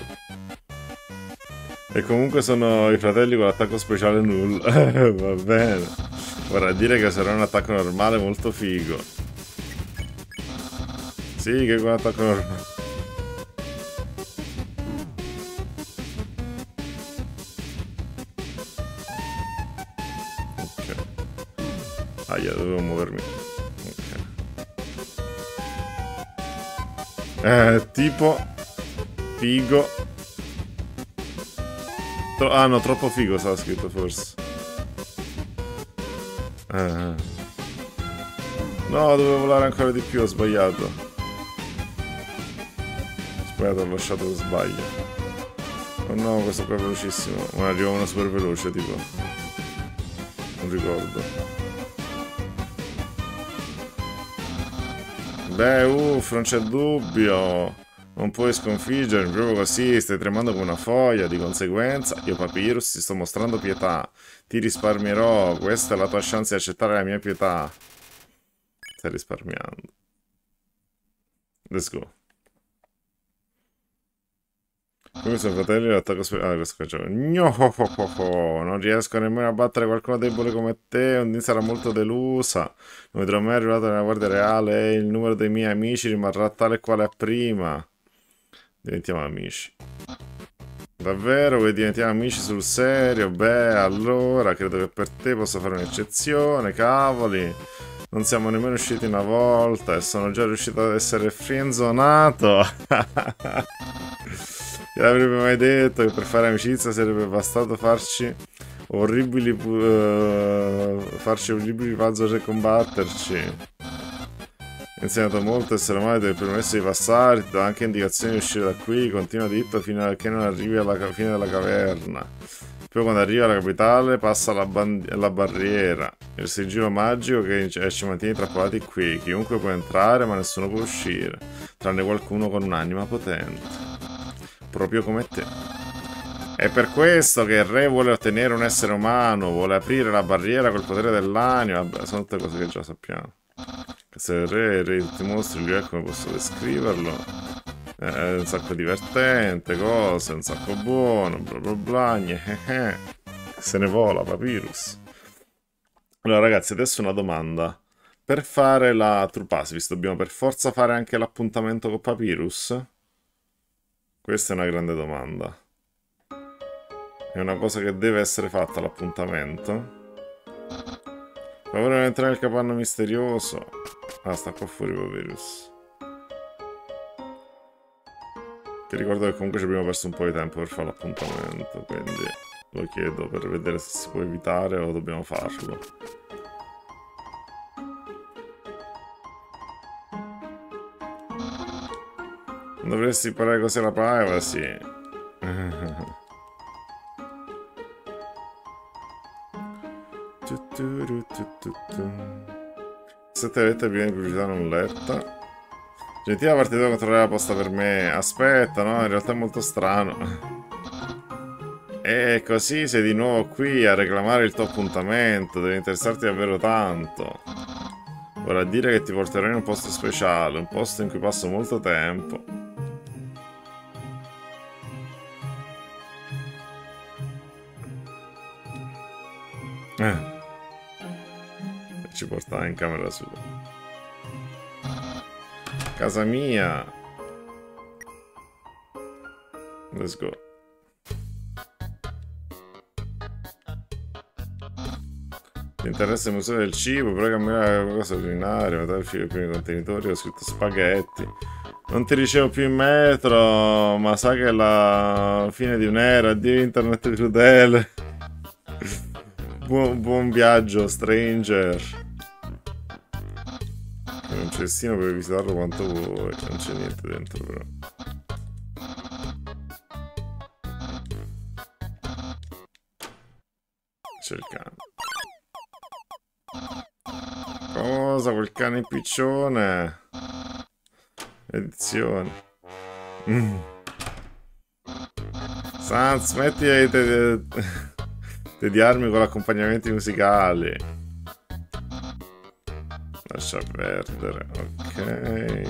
E comunque sono i fratelli con l'attacco speciale null. Va bene. Vorrà dire che sarà un attacco normale molto figo. Sì, che è un attacco normale. Ok. Aia, dovevo muovermi. Ok. Eh, tipo... Figo. Tro ah no, troppo figo stava scritto forse. Eh. No, dovevo volare ancora di più, ho sbagliato. Ho sbagliato, ho lasciato lo sbaglio. Oh no, questo qua è velocissimo. Ma arriva uno super veloce, tipo. non ricordo. Beh, uff, non c'è dubbio. Non puoi sconfiggermi proprio così, stai tremando come una foglia, di conseguenza io Papyrus ti sto mostrando pietà. Ti risparmierò, questa è la tua chance di accettare la mia pietà. Stai risparmiando. Let's go. Come sono fratelli l'attacco speciale. Ah, questo qua c'è. No, non riesco nemmeno a battere qualcuno debole come te. Ondine sarà molto delusa. Non vedrò mai arrivato nella guardia reale. E il numero dei miei amici rimarrà tale e quale a prima. Diventiamo amici. Davvero? Vuoi diventiamo amici sul serio? Beh, allora credo che per te possa fare un'eccezione. Cavoli. Non siamo nemmeno usciti una volta e sono già riuscito ad essere friendzonato. Chi l'avrebbe mai detto che per fare amicizia sarebbe bastato farci orribili uh, farci orribili puzzle e combatterci. Ho insegnato molto essere umano, ti ho permesso di passare, ti do anche indicazioni di uscire da qui, continua dritto fino a che non arrivi alla fine della caverna. Poi quando arriva alla capitale passa la, la barriera, il sigillo magico che ci mantiene trappolati qui. Chiunque può entrare ma nessuno può uscire, tranne qualcuno con un'anima potente. Proprio come te. È per questo che il re vuole ottenere un essere umano, vuole aprire la barriera col potere dell'anima. Vabbè, sono tutte cose che già sappiamo. Se il re, il re di tutti i mostri, lui è come posso descriverlo. È un sacco divertente, cose, un sacco buono, bla bla bla, eh. Se ne vola, Papyrus. Allora ragazzi, adesso una domanda. Per fare la True Pacifist dobbiamo per forza fare anche l'appuntamento con Papyrus? Questa è una grande domanda. È una cosa che deve essere fatta l'appuntamento? Proviamo ad entrare nel capanno misterioso. Ah, sta qua fuori Papyrus. Ti ricordo che comunque ci abbiamo perso un po' di tempo per fare l'appuntamento, quindi lo chiedo per vedere se si può evitare o dobbiamo farlo. Dovresti imparare cos'è la privacy. Sette lettere prima di pubblicità non letta. Gentile partita a controllare la posta per me. Aspetta, no? In realtà è molto strano. E così sei di nuovo qui a reclamare il tuo appuntamento. Deve interessarti davvero tanto. Vorrà dire che ti porterò in un posto speciale, un posto in cui passo molto tempo. Eh. E ci porta in camera sua. Casa mia. Let's go. Ti interessa il museo del cibo? Però cambiare qualcosa urinario, metà il filo più nei contenitori, ho scritto spaghetti. Non ti ricevo più in metro, ma sa che è la fine di un'era, addio internet crudele. Buon, buon viaggio, stranger. Un cestino per visitarlo quanto vuoi, non c'è niente dentro però. C'è il cane. Cosa? Quel cane piccione? Edizione. Mm. Sans, smetti di tediarmi con accompagnamenti musicali. Lascia perdere, ok.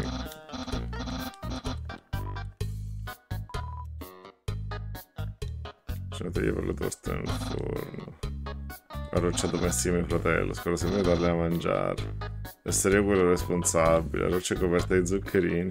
Ci metto io per le torte nel forno. Arrocciato insieme mio fratello, spero se mi darle a mangiare. Essere io quello responsabile, rocce coperte di zuccherini.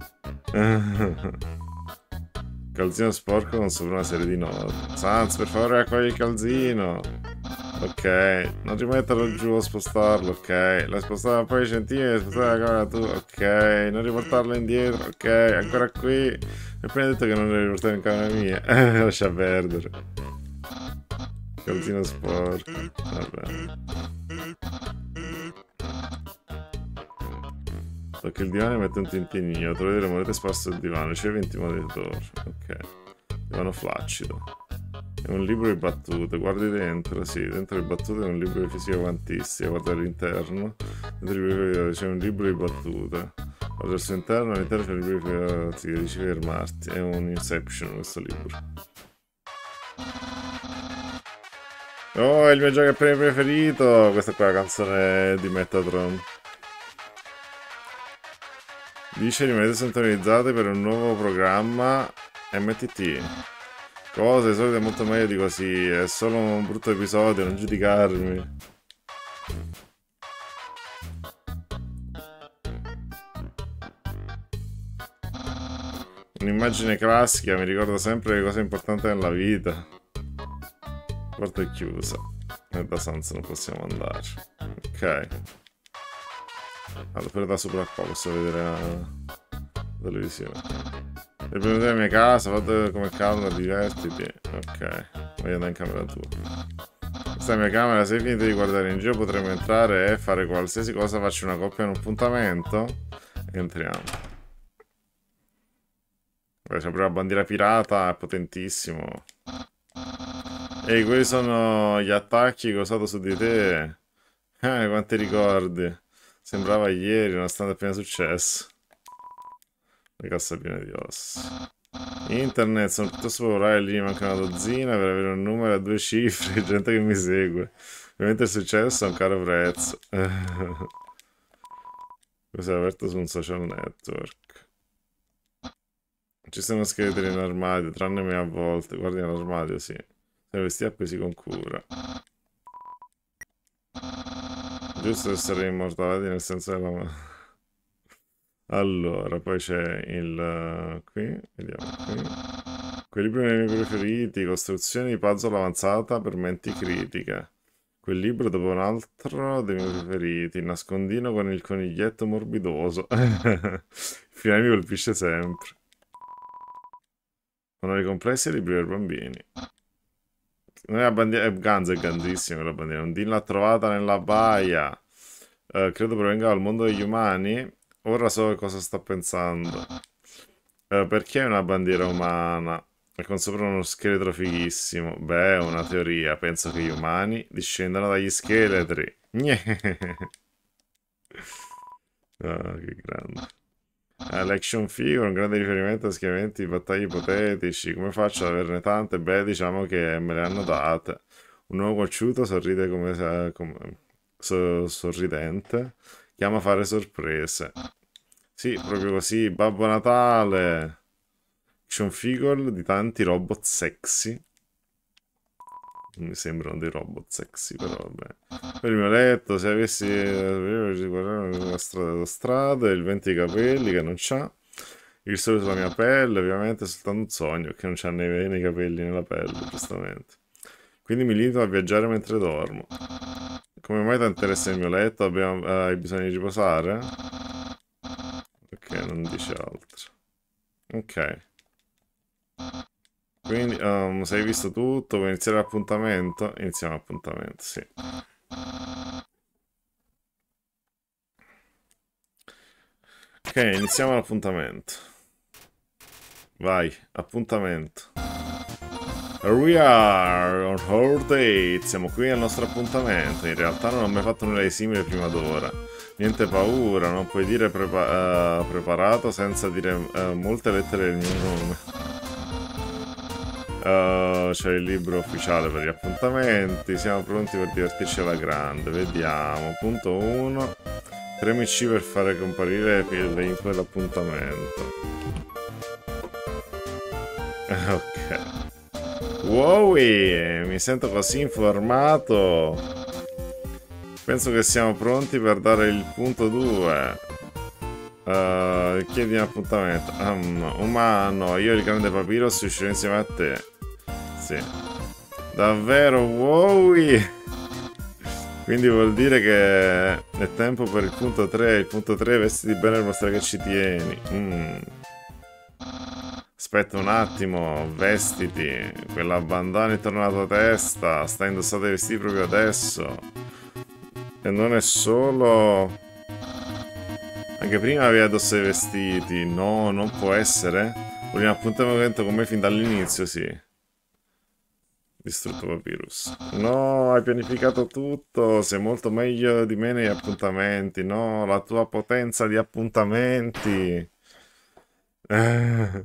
Calzino sporco con sopra una serie di note. Sans, per favore raccogli il calzino. Ok, non rimetterlo giù o spostarlo, ok. La spostare un paio di centimetri, spostare la camera tu, ok. Non riportarlo indietro, ok. Ancora qui. E poi hai detto che non devi riportare in camera mia. Lascia perdere. Calzino sporco. Vabbè. Tocca il divano e mette un tintinnino. Trovate le monete sparse sul divano. C'è venti monete d'oro. Ok. Divano flaccido. È un libro di battute, guardi dentro, sì, dentro le battute è un libro di fisica quantistica, guarda all'interno, c'è un libro di battute, guarda al suo interno, all'interno c'è un libro di fisica quantistica, dici fermarti, è un Inception questo libro. Oh, è il mio gioco preferito, questa qua è la canzone di Metatron. Dice rimanete sintonizzati per un nuovo programma M T T. Cosa, di solito è molto meglio di così, è solo un brutto episodio, non giudicarmi. Un'immagine classica, mi ricorda sempre le cose importanti nella vita. La porta è chiusa. E da Sans non possiamo andare. Ok. Allora, per da sopra qua posso vedere la televisione. Il primo della mia casa, fate come calma, divertiti. Ok, voglio andare in camera tua. Questa è la mia camera, se finite di guardare in giro potremo entrare e fare qualsiasi cosa, faccio una coppia in un appuntamento. Entriamo. C'è proprio la bandiera pirata, è potentissimo. Ehi, quelli sono gli attacchi che ho usato su di te. Eh, quanti ricordi. Sembrava ieri, nonostante appena successo. Le casse piene di ossa. Internet, sono piuttosto popolare, lì manca una dozzina per avere un numero a due cifre, gente che mi segue. Ovviamente il successo ha un caro prezzo. Questo è aperto su un social network. Ci sono scheletri in armadio, tranne me a volte. Guardi nell'armadio, sì. Sono vestiti appesi con cura. Giusto essere immortalati nel senso della... Allora, poi c'è il... Uh, qui, vediamo qui. Quelli prima dei miei preferiti, costruzioni di puzzle avanzata per menti critiche. Quel libro dopo un altro dei miei preferiti, il nascondino con il coniglietto morbidoso. Il finale mi colpisce sempre. Sono i complessi e libri per bambini. Non è la bandiera, è Ganza, è grandissima la bandiera. Un din l'ha trovata nella baia. Uh, credo provenga dal mondo degli umani. Ora so cosa sto pensando. Uh, perché è una bandiera umana? E con sopra uno scheletro fighissimo. Beh, è una teoria. Penso che gli umani discendano dagli scheletri. Oh, che grande. Uh, L'action figure, un grande riferimento a schieramenti di battaglie ipotetici. Come faccio ad averne tante? Beh, diciamo che me le hanno date. Un uomo cocciuto sorride come, come so, sorridente. Chiama a fare sorprese. Sì, proprio così. Babbo Natale. Action figure di tanti robot sexy. Mi sembrano dei robot sexy, però vabbè. Per il mio letto, se avessi la strada da strada, il vento di capelli che non c'ha, il sole sulla mia pelle, ovviamente è soltanto un sogno, che non c'ha né, né i capelli né la pelle, giustamente. Quindi mi limito a viaggiare mentre dormo. Come mai ti interessa il mio letto? Abbiamo, eh, hai bisogno di riposare? Ok, non dice altro. Ok. Quindi, um, se hai visto tutto, vuoi iniziare l'appuntamento? Iniziamo l'appuntamento, sì. Ok, iniziamo l'appuntamento. Vai, appuntamento. Here we are, on our date. Siamo qui al nostro appuntamento. In realtà non ho mai fatto nulla di simile prima d'ora. Niente paura, non puoi dire prepa uh, preparato senza dire uh, molte lettere del mio nome. Uh, c'è il libro ufficiale per gli appuntamenti. Siamo pronti per divertirci alla grande. Vediamo. Punto uno. Premi C per fare comparire le info dell'appuntamento. Ok. Wow, mi sento così informato. Penso che siamo pronti per dare il punto due. Uh, chiedi un appuntamento. Um, umano, io e il grande Papyrus uscirò insieme a te. Sì. Davvero, wow! Quindi vuol dire che è tempo per il punto tre. Il punto tre, vestiti bene per mostrare che ci tieni. Mm. Aspetta un attimo, vestiti. Quella bandana intorno alla tua testa. Stai indossando i vestiti proprio adesso. E non è solo... Anche prima aveva addosso i vestiti. No, non può essere. Vogliamo appuntamento con me fin dall'inizio, sì. Distrutto Papyrus. No, hai pianificato tutto. Sei molto meglio di me negli appuntamenti. No, la tua potenza di appuntamenti. Eh.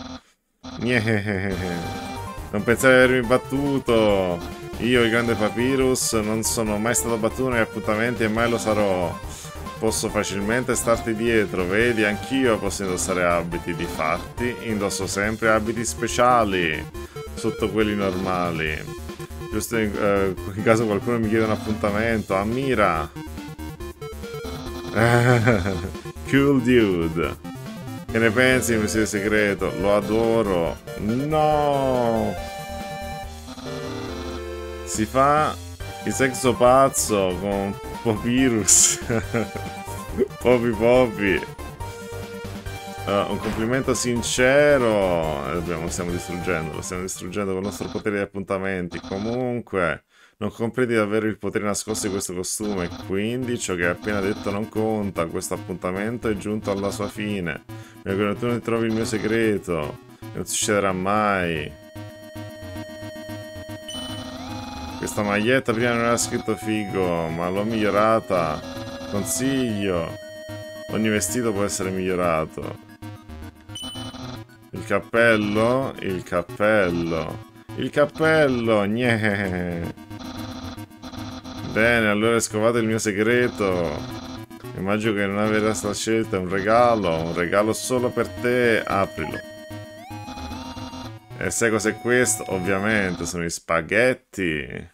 Niente. Non pensai di avermi battuto. Io, il grande Papyrus, non sono mai stato battuto negli appuntamenti e mai lo sarò. Posso facilmente starti dietro, vedi, anch'io posso indossare abiti, difatti indosso sempre abiti speciali sotto quelli normali. Giusto in, eh, in caso qualcuno mi chieda un appuntamento, ammira. Cool dude. Che ne pensi, mio segreto? Lo adoro. No! Si fa il sexo pazzo con Papyrus. Popi Popi. Uh, un complimento sincero. Eh, Dobbiamo, lo stiamo distruggendo. Lo stiamo distruggendo con il nostro potere di appuntamenti. Comunque, non comprendi davvero il potere nascosto di questo costume. Quindi ciò che hai appena detto non conta. Questo appuntamento è giunto alla sua fine. Mi auguro che tu ne trovi il mio segreto. Non succederà mai. Questa maglietta prima non era scritto figo, ma l'ho migliorata. Consiglio. Ogni vestito può essere migliorato. Il cappello? Il cappello. Il cappello! Gneh. Bene, allora hai scovato il mio segreto. Immagino che non aver stata scelta un regalo. Un regalo solo per te. Aprilo. E sai cos'è questo? Ovviamente sono gli spaghetti.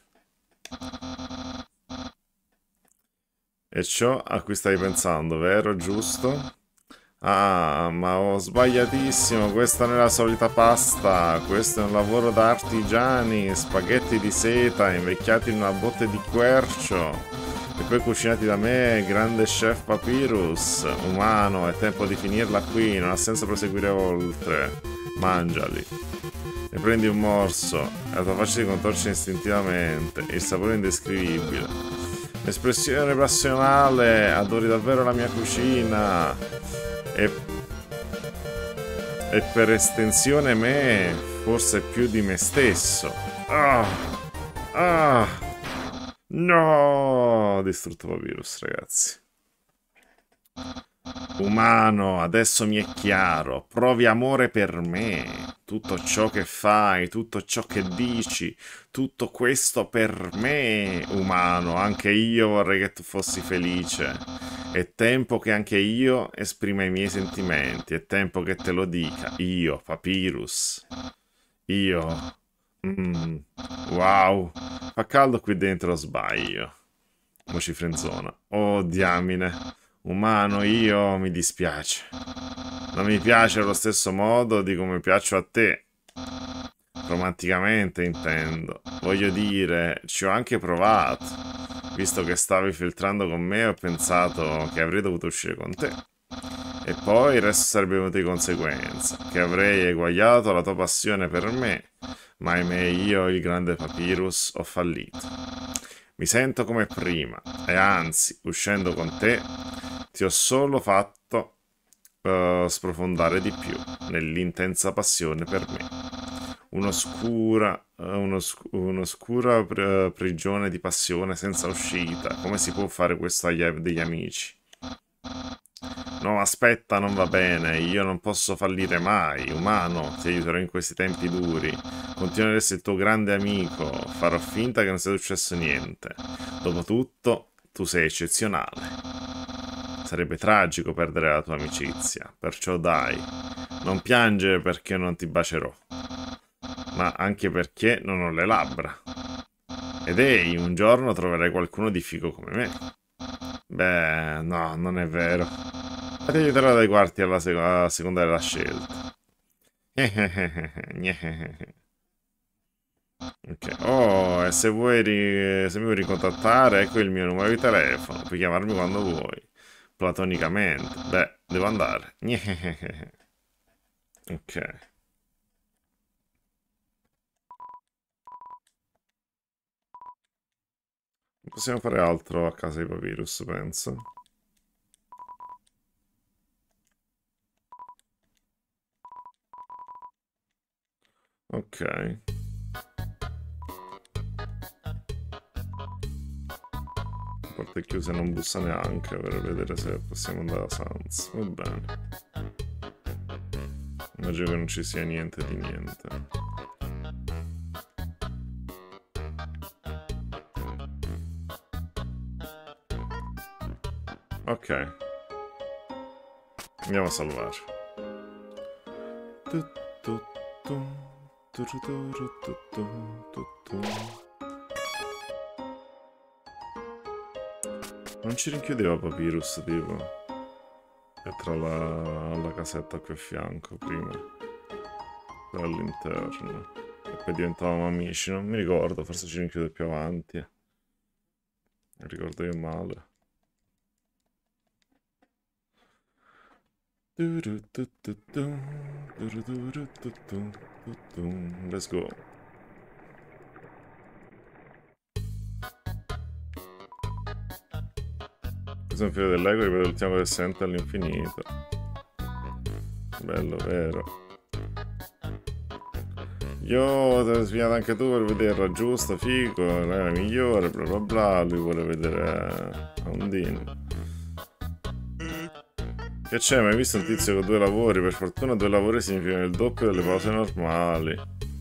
E ciò a cui stai pensando, vero? Giusto? Ah, ma ho sbagliatissimo, questa non è la solita pasta, questo è un lavoro da artigiani, spaghetti di seta invecchiati in una botte di quercio e poi cucinati da me, grande chef Papyrus, umano, è tempo di finirla qui, non ha senso proseguire oltre, mangiali. Ne prendi un morso, e la tua faccia si contorce istintivamente, il sapore è indescrivibile. L'espressione passionale, adori davvero la mia cucina. E, e per estensione me, forse più di me stesso. Ah, ah, no! Distrutto Papyrus, ragazzi. Umano, adesso mi è chiaro, provi amore per me. Tutto ciò che fai, tutto ciò che dici, tutto questo per me, umano. Anche io vorrei che tu fossi felice. È tempo che anche io esprima i miei sentimenti. È tempo che te lo dica. Io, Papyrus. Io. Mm, wow. Fa caldo qui dentro, sbaglio. Mo ci frenzona. Oh, diamine. Umano, io mi dispiace. Non mi piace allo stesso modo di come piaccio a te. Romanticamente, intendo. Voglio dire, ci ho anche provato. Visto che stavi filtrando con me, ho pensato che avrei dovuto uscire con te. E poi il resto sarebbe venuto di conseguenza. Che avrei eguagliato la tua passione per me. Ma ahimè, io, il grande Papyrus, ho fallito. Mi sento come prima. E anzi, uscendo con te, ti ho solo fatto uh, sprofondare di più nell'intensa passione per me. Un'oscura, uh, unos- un'oscura pri- prigione di passione senza uscita. Come si può fare questo agli degli amici? No, aspetta, non va bene. Io non posso fallire mai. Umano, ti aiuterò in questi tempi duri. Continuerò ad essere il tuo grande amico. Farò finta che non sia successo niente. Dopotutto, tu sei eccezionale. Sarebbe tragico perdere la tua amicizia. Perciò dai, non piangere perché non ti bacerò. Ma anche perché non ho le labbra. Ed ehi, un giorno troverai qualcuno di figo come me. Beh, no, non è vero. Ma ti aiuterò ad adeguarti alla, sec- alla seconda della scelta. Ok. Oh, e se vuoi, ri- se mi vuoi ricontattare, ecco il mio numero di telefono. Puoi chiamarmi quando vuoi. Platonicamente. Beh, devo andare. Ok. Non possiamo fare altro a casa di Papyrus, penso. Ok. La porta è chiusa e non bussa neanche per vedere se possiamo andare a Sans. Va bene. Immagino che non ci sia niente di niente. Ok. Andiamo a salvare. Non ci rinchiudeva Papyrus, tipo. È tra la, la casetta qui a fianco, prima. All'interno. E poi diventavamo amici, non mi ricordo, forse ci rinchiude più avanti. Mi ricordo io male. Let's go. Questo è un filo del Lego, ripeto l'ultima cosa che sente all'infinito. Bello, vero. Io te l'ho sbagliato anche tu per vederla, giusto, figo, è la migliore, bla bla bla. Lui vuole vedere Undine. Che c'è? Mai visto un tizio con due lavori? Per fortuna due lavori significano il doppio delle pause normali.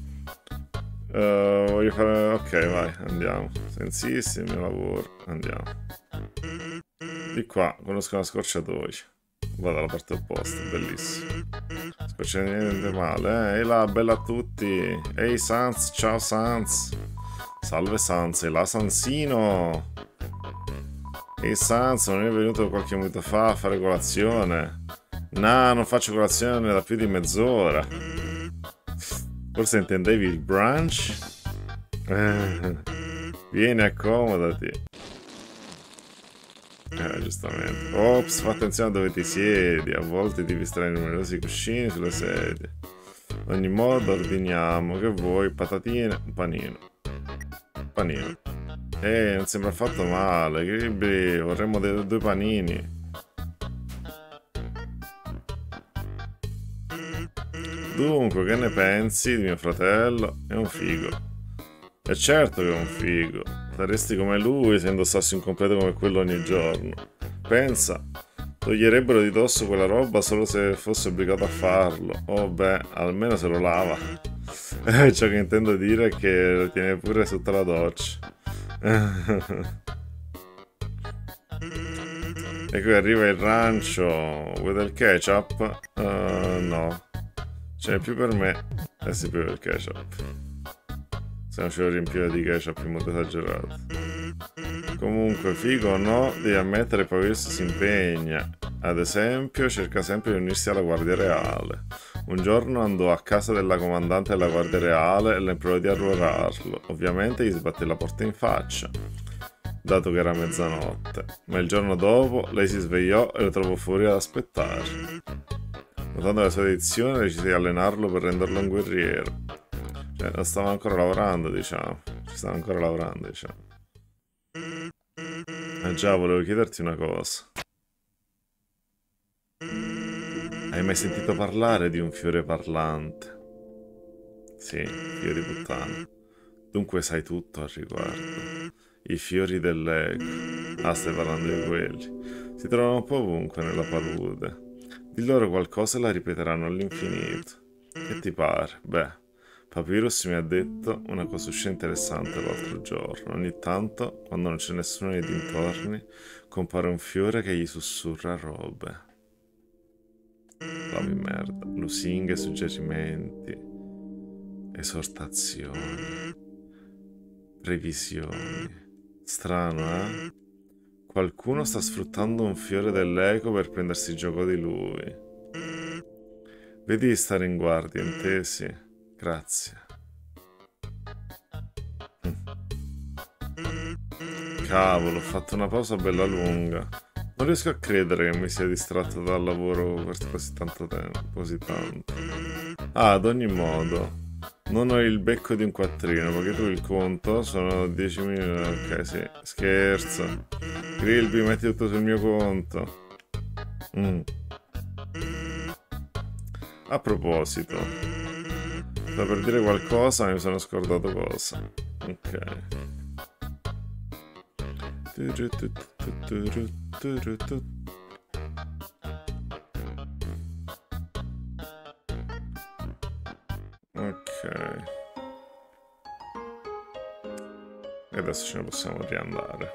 Uh, voglio fare... Ok, vai, andiamo. Sensissimo, mio lavoro. Andiamo. Di qua, conosco una scorciatoia. Vado dalla parte opposta, bellissimo. Scorciatoia niente male, eh? Ehi là, bella a tutti. Ehi Sans, ciao Sans. Salve Sans, e là Sansino. Ehi Sans, non è venuto qualche minuto fa a fare colazione? No, non faccio colazione da più di mezz'ora. Forse intendevi il brunch? Eh, vieni, accomodati. Eh, giustamente. Ops, fa attenzione a dove ti siedi. A volte devi stare numerosi cuscini sulle sedie. Ad ogni modo, ordiniamo. Che vuoi? Patatine? Un panino. Panino. Eh, non sembra affatto male. Che vorremmo dei, due panini. Dunque, che ne pensi di mio fratello? È un figo. E certo che è un figo. Saresti come lui se indossassi un completo come quello ogni giorno. Pensa, toglierebbero di dosso quella roba solo se fosse obbligato a farlo. Oh beh, almeno se lo lava. Eh, ciò che intendo dire è che lo tiene pure sotto la doccia. E qui arriva il rancio. Vuoi del ketchup? Uh, no. Ce n'è più per me. Eh sì, più del ketchup. Se non ce lo riempire di ketchup in modo esagerato. Comunque, figo o no, devi ammettere che Papyrus si impegna. Ad esempio, cerca sempre di unirsi alla Guardia Reale. Un giorno andò a casa della comandante della Guardia Reale e le implorò di arruolarlo. Ovviamente gli sbatté la porta in faccia, dato che era mezzanotte. Ma il giorno dopo lei si svegliò e lo trovò fuori ad aspettare. Notando la sua edizione, decise di allenarlo per renderlo un guerriero. Cioè, non stava ancora lavorando, diciamo. Ci stava ancora lavorando, diciamo. Eh già, volevo chiederti una cosa. Hai mai sentito parlare di un fiore parlante? Sì, fiori di puttana. Dunque sai tutto al riguardo. I fiori dell'eco. Ah, stai parlando di quelli. Si trovano un po' ovunque nella palude. Di loro qualcosa la ripeteranno all'infinito. Che ti pare? Beh, Papyrus mi ha detto una cosa uscita interessante l'altro giorno. Ogni tanto, quando non c'è nessuno nei dintorni, compare un fiore che gli sussurra robe. Clavi merda, lusinghe, suggerimenti, esortazioni, previsioni. Strano, eh? Qualcuno sta sfruttando un fiore dell'eco per prendersi gioco di lui. Vedi di stare in guardia, intesi? Grazie. Cavolo, ho fatto una pausa bella lunga. Non riesco a credere che mi sia distratto dal lavoro per così tanto tempo, così tanto. Ah, ad ogni modo, non ho il becco di un quattrino, perché tu il conto sono dieci milioni. Ok, sì, scherzo. Grilby, metti tutto sul mio conto. Mm. A proposito, sto per dire qualcosa, mi sono scordato cosa. Ok. Ok. E adesso ce ne possiamo riandare.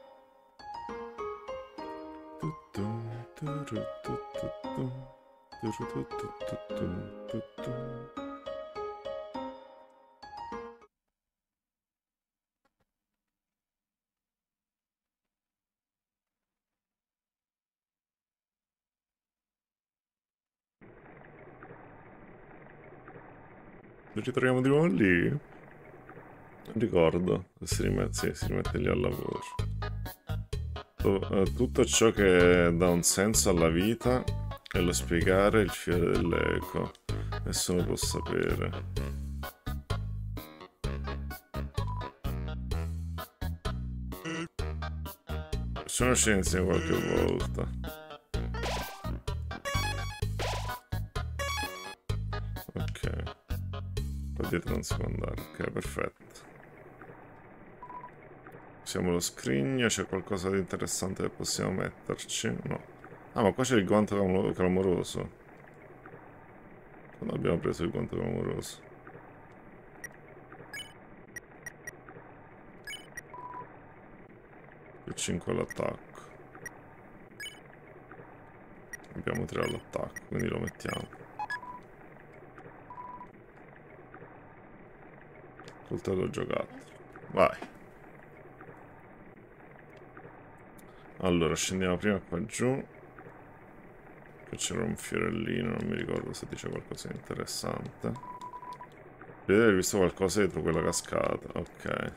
Ci ritroviamo di nuovo lì? Non ricordo se si rimette, sì, si rimette lì al lavoro. Tutto ciò che dà un senso alla vita è lo spiegare il fiore dell'eco. Nessuno può sapere. Sono scienze qualche volta. Ok. Qua dietro non si può andare. Ok, perfetto. Usiamo lo scrigno. C'è qualcosa di interessante che possiamo metterci? No. Ah, ma qua c'è il guanto clamoroso. Quando abbiamo preso il guanto clamoroso? Più cinque all'attacco. Abbiamo tre all'attacco, quindi lo mettiamo. Coltello giocato. Vai. Allora, scendiamo prima qua giù. Che c'era un fiorellino, non mi ricordo se dice qualcosa di interessante. Devi aver visto qualcosa dietro quella cascata. Ok.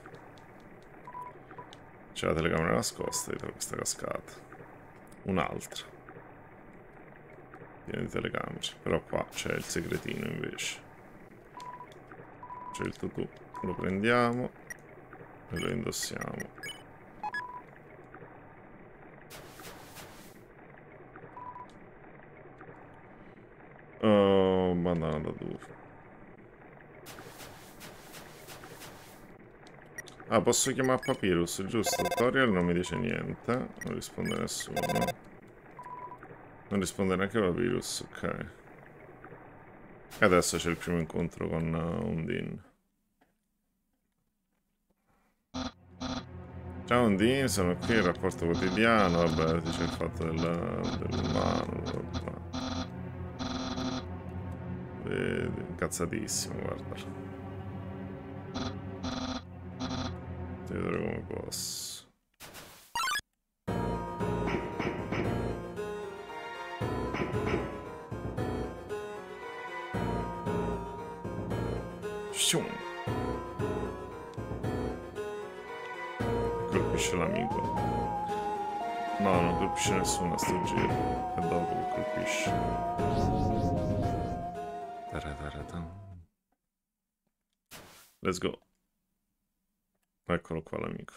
C'è la telecamera nascosta dietro questa cascata. Un'altra. Piena di telecamere. Però qua c'è il segretino invece. C'è il tutù. Lo prendiamo e lo indossiamo. Oh, bandana da duro. Ah, posso chiamare Papyrus, giusto? Tutorial non mi dice niente. Non risponde nessuno. Non risponde neanche Papyrus, ok. E adesso c'è il primo incontro con uh, Undine. Ciao Undine, sono qui, il rapporto quotidiano. Vabbè, c'è il fatto dell'umano. Vedi, incazzatissimo, guarda. Ti vedrò come posso. Shum. Colpisce l'amico. No, non colpisce nessuno a sto giro. È dopo che colpisce. Let's go. Eccolo qua l'amico.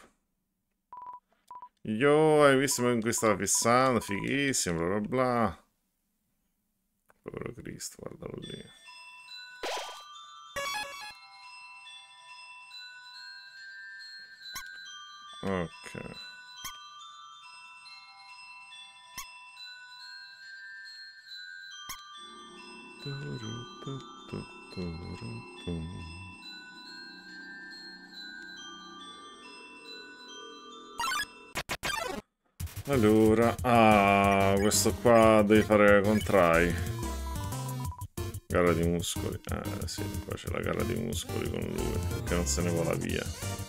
Yo, hai visto con cui stava fissando? Fighissimo, bla bla bla. Povero Cristo, guardalo lì. Ok. Allora, ah, questo qua devi fare contrai. Gara di muscoli. Eh sì, qua c'è la gara di muscoli con lui, perché non se ne vola via.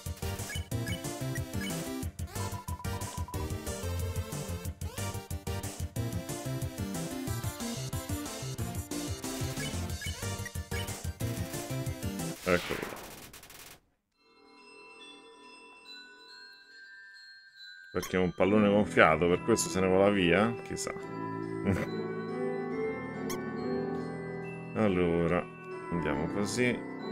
Eccolo. Perché è un pallone gonfiato, per questo se ne vola via? Chissà. Allora, andiamo così.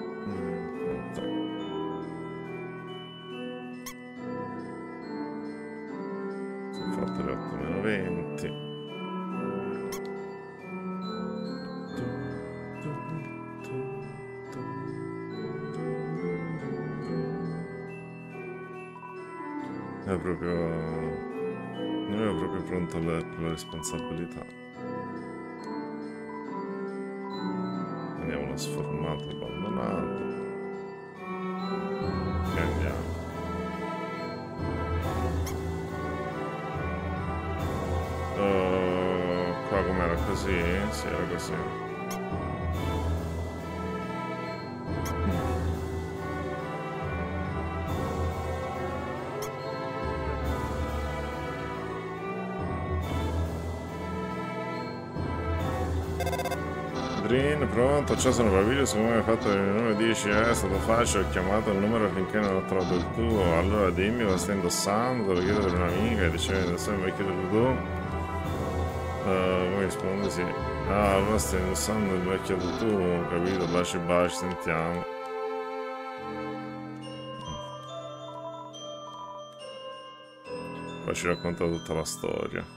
Sono fatto le otto meno venti. È proprio proprio pronto alla, alla responsabilità. Andiamo una sformata abbandonata. E andiamo. Uh, qua com'era così? Sì, era così. Green, pronto, ciao, sono Pavilio, siccome hai fatto il numero dieci, eh, è stato facile, ho chiamato il numero finché non ho trovato il tuo, allora dimmi cosa stai indossando, te lo chiedo per un'amica, dicevi indossare il vecchio del tuo, uh, come risponde sì, ah, allora stai indossando il vecchio del tuo, capito, baci baci, sentiamo. Poi ci racconta tutta la storia.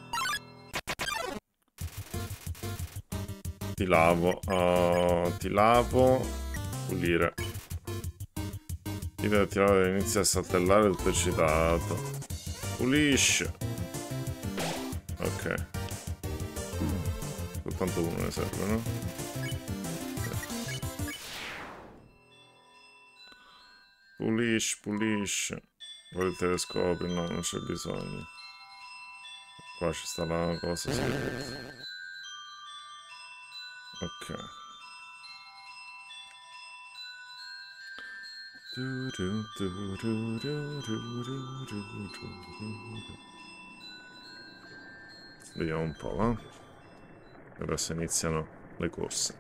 Ti lavo, uh, ti lavo, pulire. Ti lavo, inizia a saltellare tutto eccitato. Pulisce. Ok. Soltanto uno ne serve, no? Pulisce, pulisce. Poi il telescopio, no, non c'è bisogno. Qua ci sta la cosa, sì. Ok. Vediamo un po', va? Eh? Adesso iniziano le corse.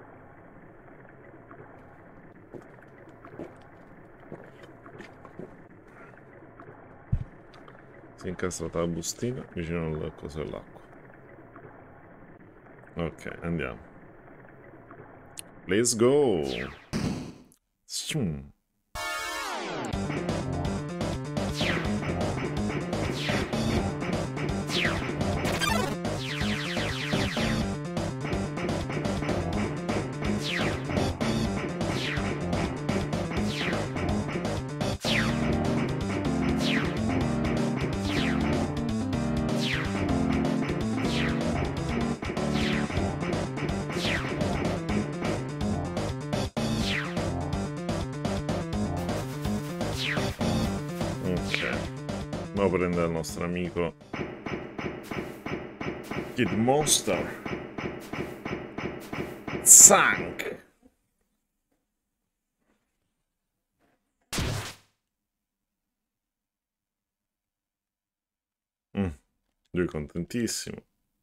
Si è incastrata la bustina vicino al coso dell'acqua. Ok, andiamo. Let's go! Shum. Andiamo a prendere il nostro amico Kid Monster. Zank! Mm, lui è contentissimo.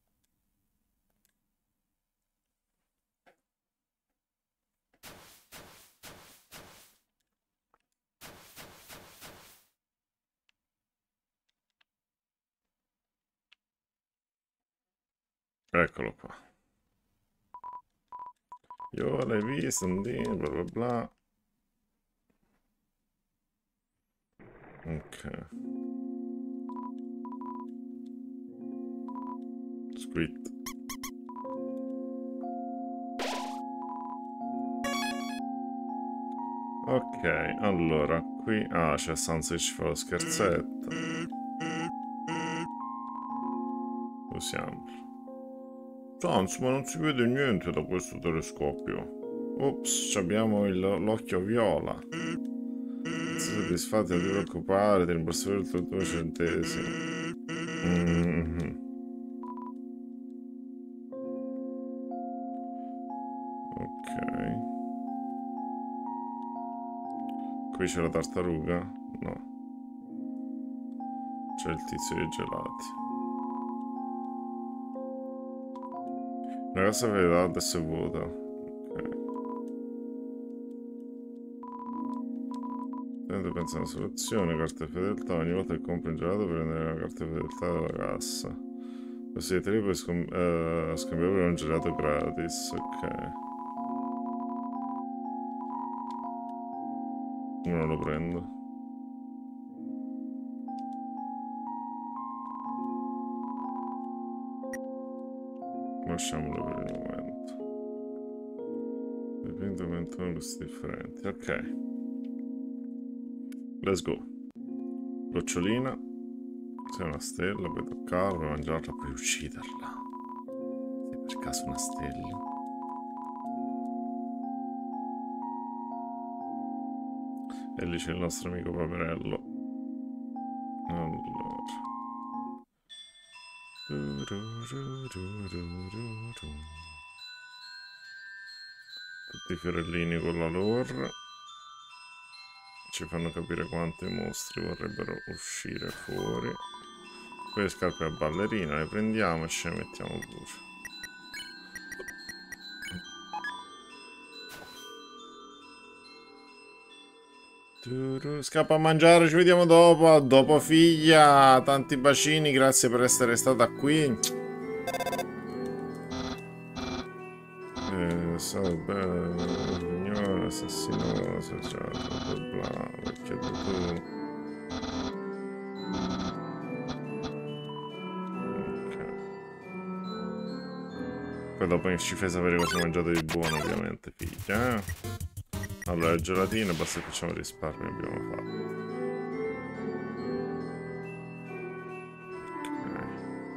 Eccolo qua. Io l'hai visto, bla bla bla. Ok. Squid. Ok, allora, qui... Ah, c'è Sansa che ci fa lo scherzetto. Usiamolo. Sans, ma non si vede niente da questo telescopio. Ops, abbiamo l'occhio viola. Non sei soddisfatto, non ti preoccupare, ti rimborserò il tuo due centesimi. Mm-hmm. Ok. Qui c'è la tartaruga? No. C'è il tizio dei gelati. La casa verità adesso è vuota. Ok. Tenete pensa a una soluzione, carta di fedeltà. Ogni volta che compri un gelato prendere la carta di fedeltà dalla cassa. Così te li puoi scambi uh, scambiare per un gelato gratis. Ok. Non lo prendo. Lasciamolo per il momento. Dipende aumentano questi differenti. Ok. Let's go. Gocciolina. Se è una stella, puoi toccarla, puoi mangiarla, puoi ucciderla. Se per caso una stella. E lì c'è il nostro amico Paperello. Allora. Tutti i fiorellini con la lore ci fanno capire quanti mostri vorrebbero uscire fuori. Poi le scarpe a ballerina le prendiamo e ce le mettiamo pure. Scappa a mangiare, ci vediamo dopo. Dopo figlia, tanti bacini, grazie per essere stata qui. Eh, so bene, signore, assassino, associato, bla, perché tu... Ok. Poi dopo ci fai sapere cosa hai mangiato di buono, ovviamente, figlia, eh? Allora, le gelatine, basta che facciamo risparmio, abbiamo fatto. Ok.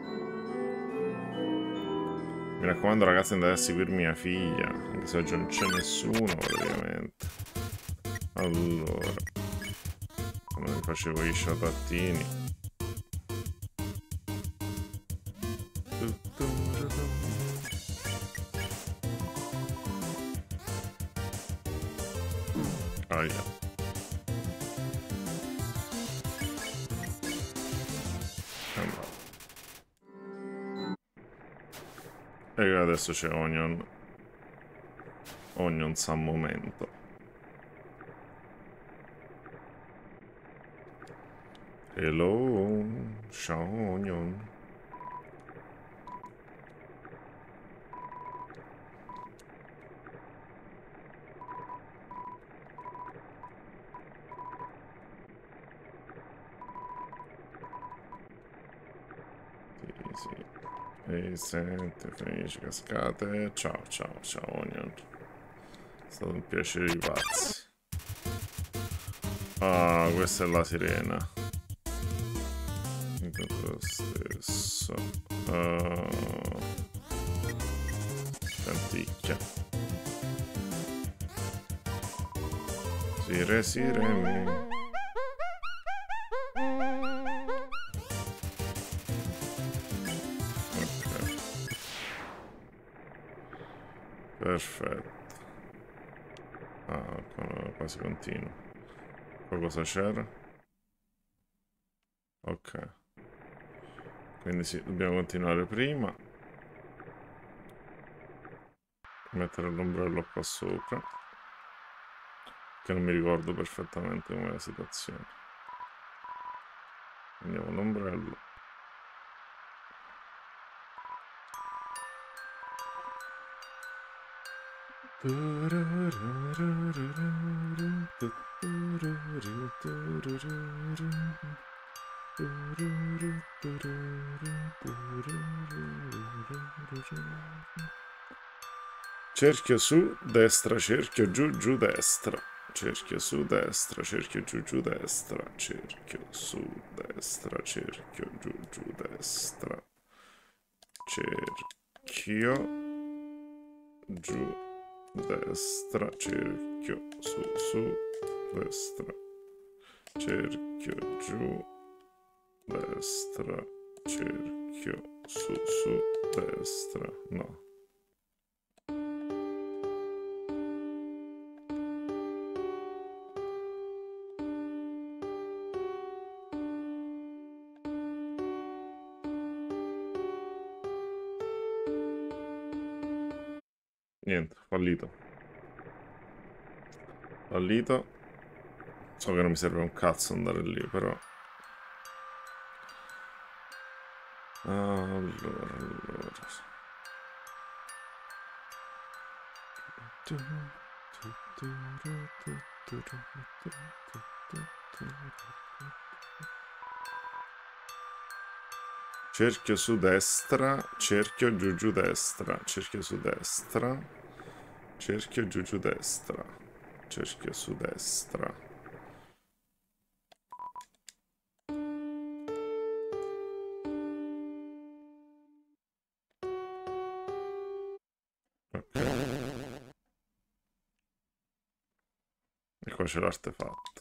Mi raccomando, ragazzi, andate a seguirmi mia figlia, anche se oggi non c'è nessuno, praticamente. Allora. Come mi facevo i ciabattini. Aia. E adesso c'è Onion. Onion sa momento. Hello, ciao Onion. Sì, sì. E sette, felici cascate. Ciao, ciao, ciao Onion. È stato un piacere di pazzi. Ah, questa è la sirena. Lo stesso. Uh, Canticchia. Sire, siremi. Perfetto. Ah, quasi continuo. Qua cosa c'era? Ok. Quindi sì, dobbiamo continuare prima. Mettere l'ombrello qua sopra. Che non mi ricordo perfettamente com'è la situazione. Prendiamo l'ombrello. Cerchio su, destra, cerchio giù, giù, destra. Cerchio su, destra, cerchio giù, giù, destra. Cerchio su, destra, cerchio giù, giù, destra. Cerchio giù, destra, cerchio su, su, destra. Cerchio giù, destra, cerchio su, su, destra. No. Niente, fallito. Fallito. So che non mi serve un cazzo andare lì, però. Allora, allora. Cerchio su destra, cerchio giù giù destra, cerchio su destra, cerchio giù giù destra, cerchio su destra. qua c'è l'artefatto.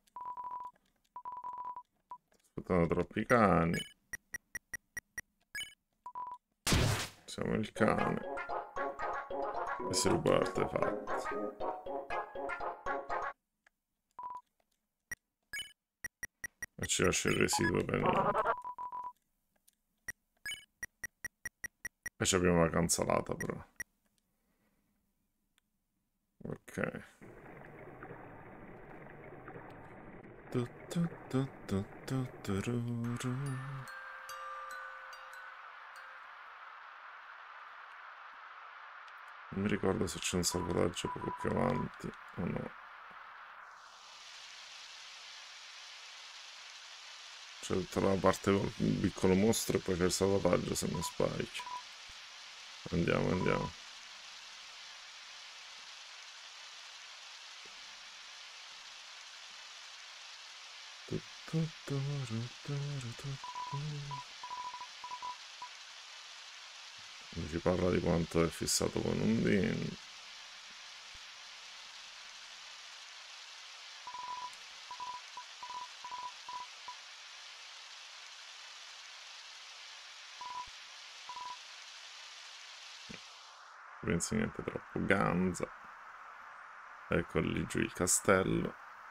Aspettano troppi cani. Siamo il cane. E si ruba l'artefatto. E ci lascia il residuo benino. E ci abbiamo la canzalata però. Ok. Tu, tu, tu, tu, tu, tu, ru, ru. Non mi ricordo se c'è un salvataggio poco più avanti o no. C'è tutta la parte con il piccolo mostro e poi c'è il salvataggio se non sbaglio. Andiamo, andiamo. Mi si parla di quanto è fissato con un din. Penso niente troppo ganza. Ecco lì giù il castello.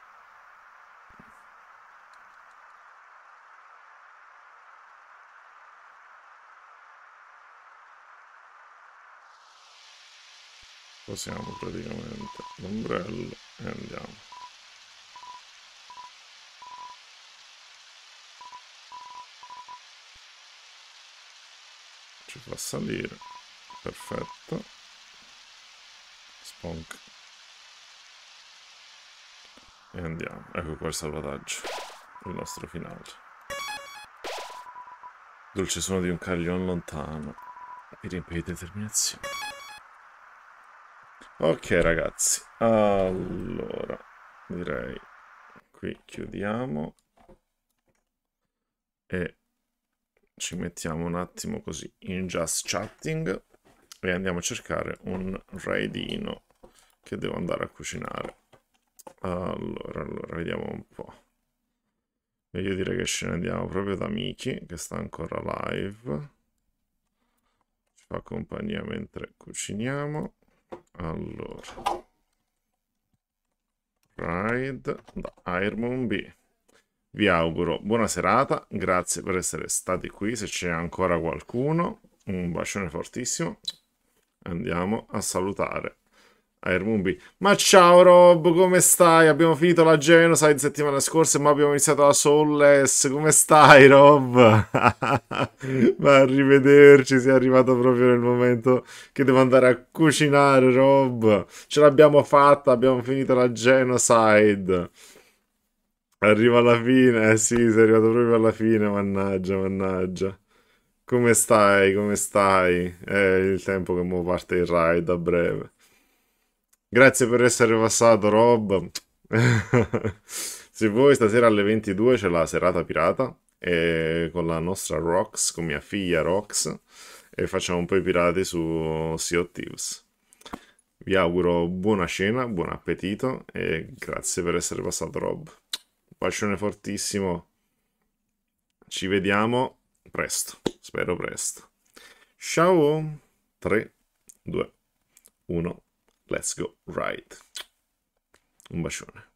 Posiamo praticamente l'ombrello e andiamo. Ci fa salire. Perfetto. Sponk. E andiamo. Ecco qua il salvataggio. Il nostro finale. Dolce suono di un caglion lontano. Mi riempie di determinazione. Ok ragazzi. Allora. Direi. Qui chiudiamo. E ci mettiamo un attimo così in just chatting. E andiamo a cercare un raidino che devo andare a cucinare. Allora, allora, vediamo un po'. E io direi che scendiamo proprio da Miki, che sta ancora live. Ci fa compagnia mentre cuciniamo. Allora. Raid da Airmoon B. Vi auguro buona serata, grazie per essere stati qui, se c'è ancora qualcuno. Un bacione fortissimo. Andiamo a salutare Airmoon B. Ma ciao Rob, come stai? Abbiamo finito la Genocide settimana scorsa, ma abbiamo iniziato la Soulless. Come stai, Rob? Ma arrivederci, sei arrivato proprio nel momento che devo andare a cucinare, Rob. Ce l'abbiamo fatta, abbiamo finito la Genocide. Arriva alla fine, eh sì, sei arrivato proprio alla fine, mannaggia, mannaggia. Come stai? Come stai? È il tempo che mo parte il raid a breve. Grazie per essere passato, Rob. Se vuoi, stasera alle ventidue c'è la serata pirata e con la nostra Rox, con mia figlia Rox, e facciamo un po' i pirati su Sea of Thieves. Vi auguro buona cena, buon appetito e grazie per essere passato, Rob. Bacione fortissimo. Ci vediamo presto, spero presto. Ciao. tre, due, uno. Let's go, right. Un bacione.